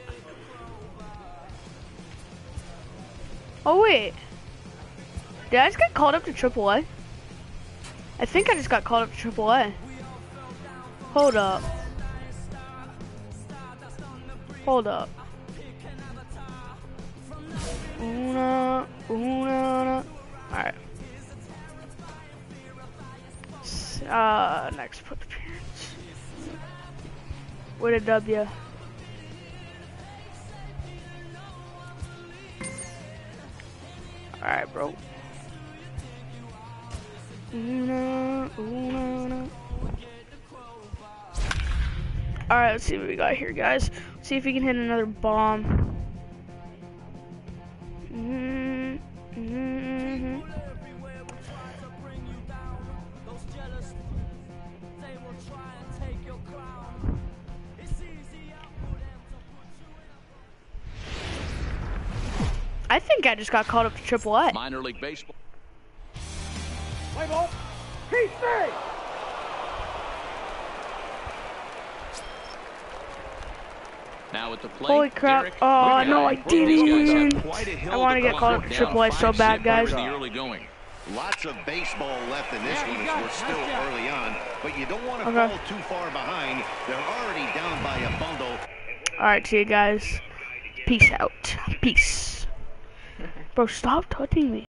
S1: Oh wait. Did I just get called up to triple A? I think I just got called up to triple A. Hold up. Hold up. Una, una, alright. Uh, next put appearance. With a W. Alright, bro. Una, una. Alright, let's see what we got here, guys. Let's see if we can hit another bomb. Mm-hmm. Mm-hmm. I think I just got called up to triple A.
S3: minor league baseball.
S10: Play ball. P C.
S3: Now at the plate.
S1: Holy crap.
S3: Derek
S1: Oh,
S3: Buckeye.
S1: no, I
S3: These guys have
S1: didn't.
S3: quite a hill
S1: I want to
S3: to
S1: get called up to
S3: climb.
S1: triple A
S3: Down
S1: so
S3: five
S1: bad,
S3: zip
S1: guys.
S3: over the early going.
S8: Lots of baseball left in this one as we're still early on, but you don't want to
S1: Okay.
S8: fall too far behind. They're already down by a bundle.
S1: Alright, see you guys. Peace out. Peace. Bro, stop touching me.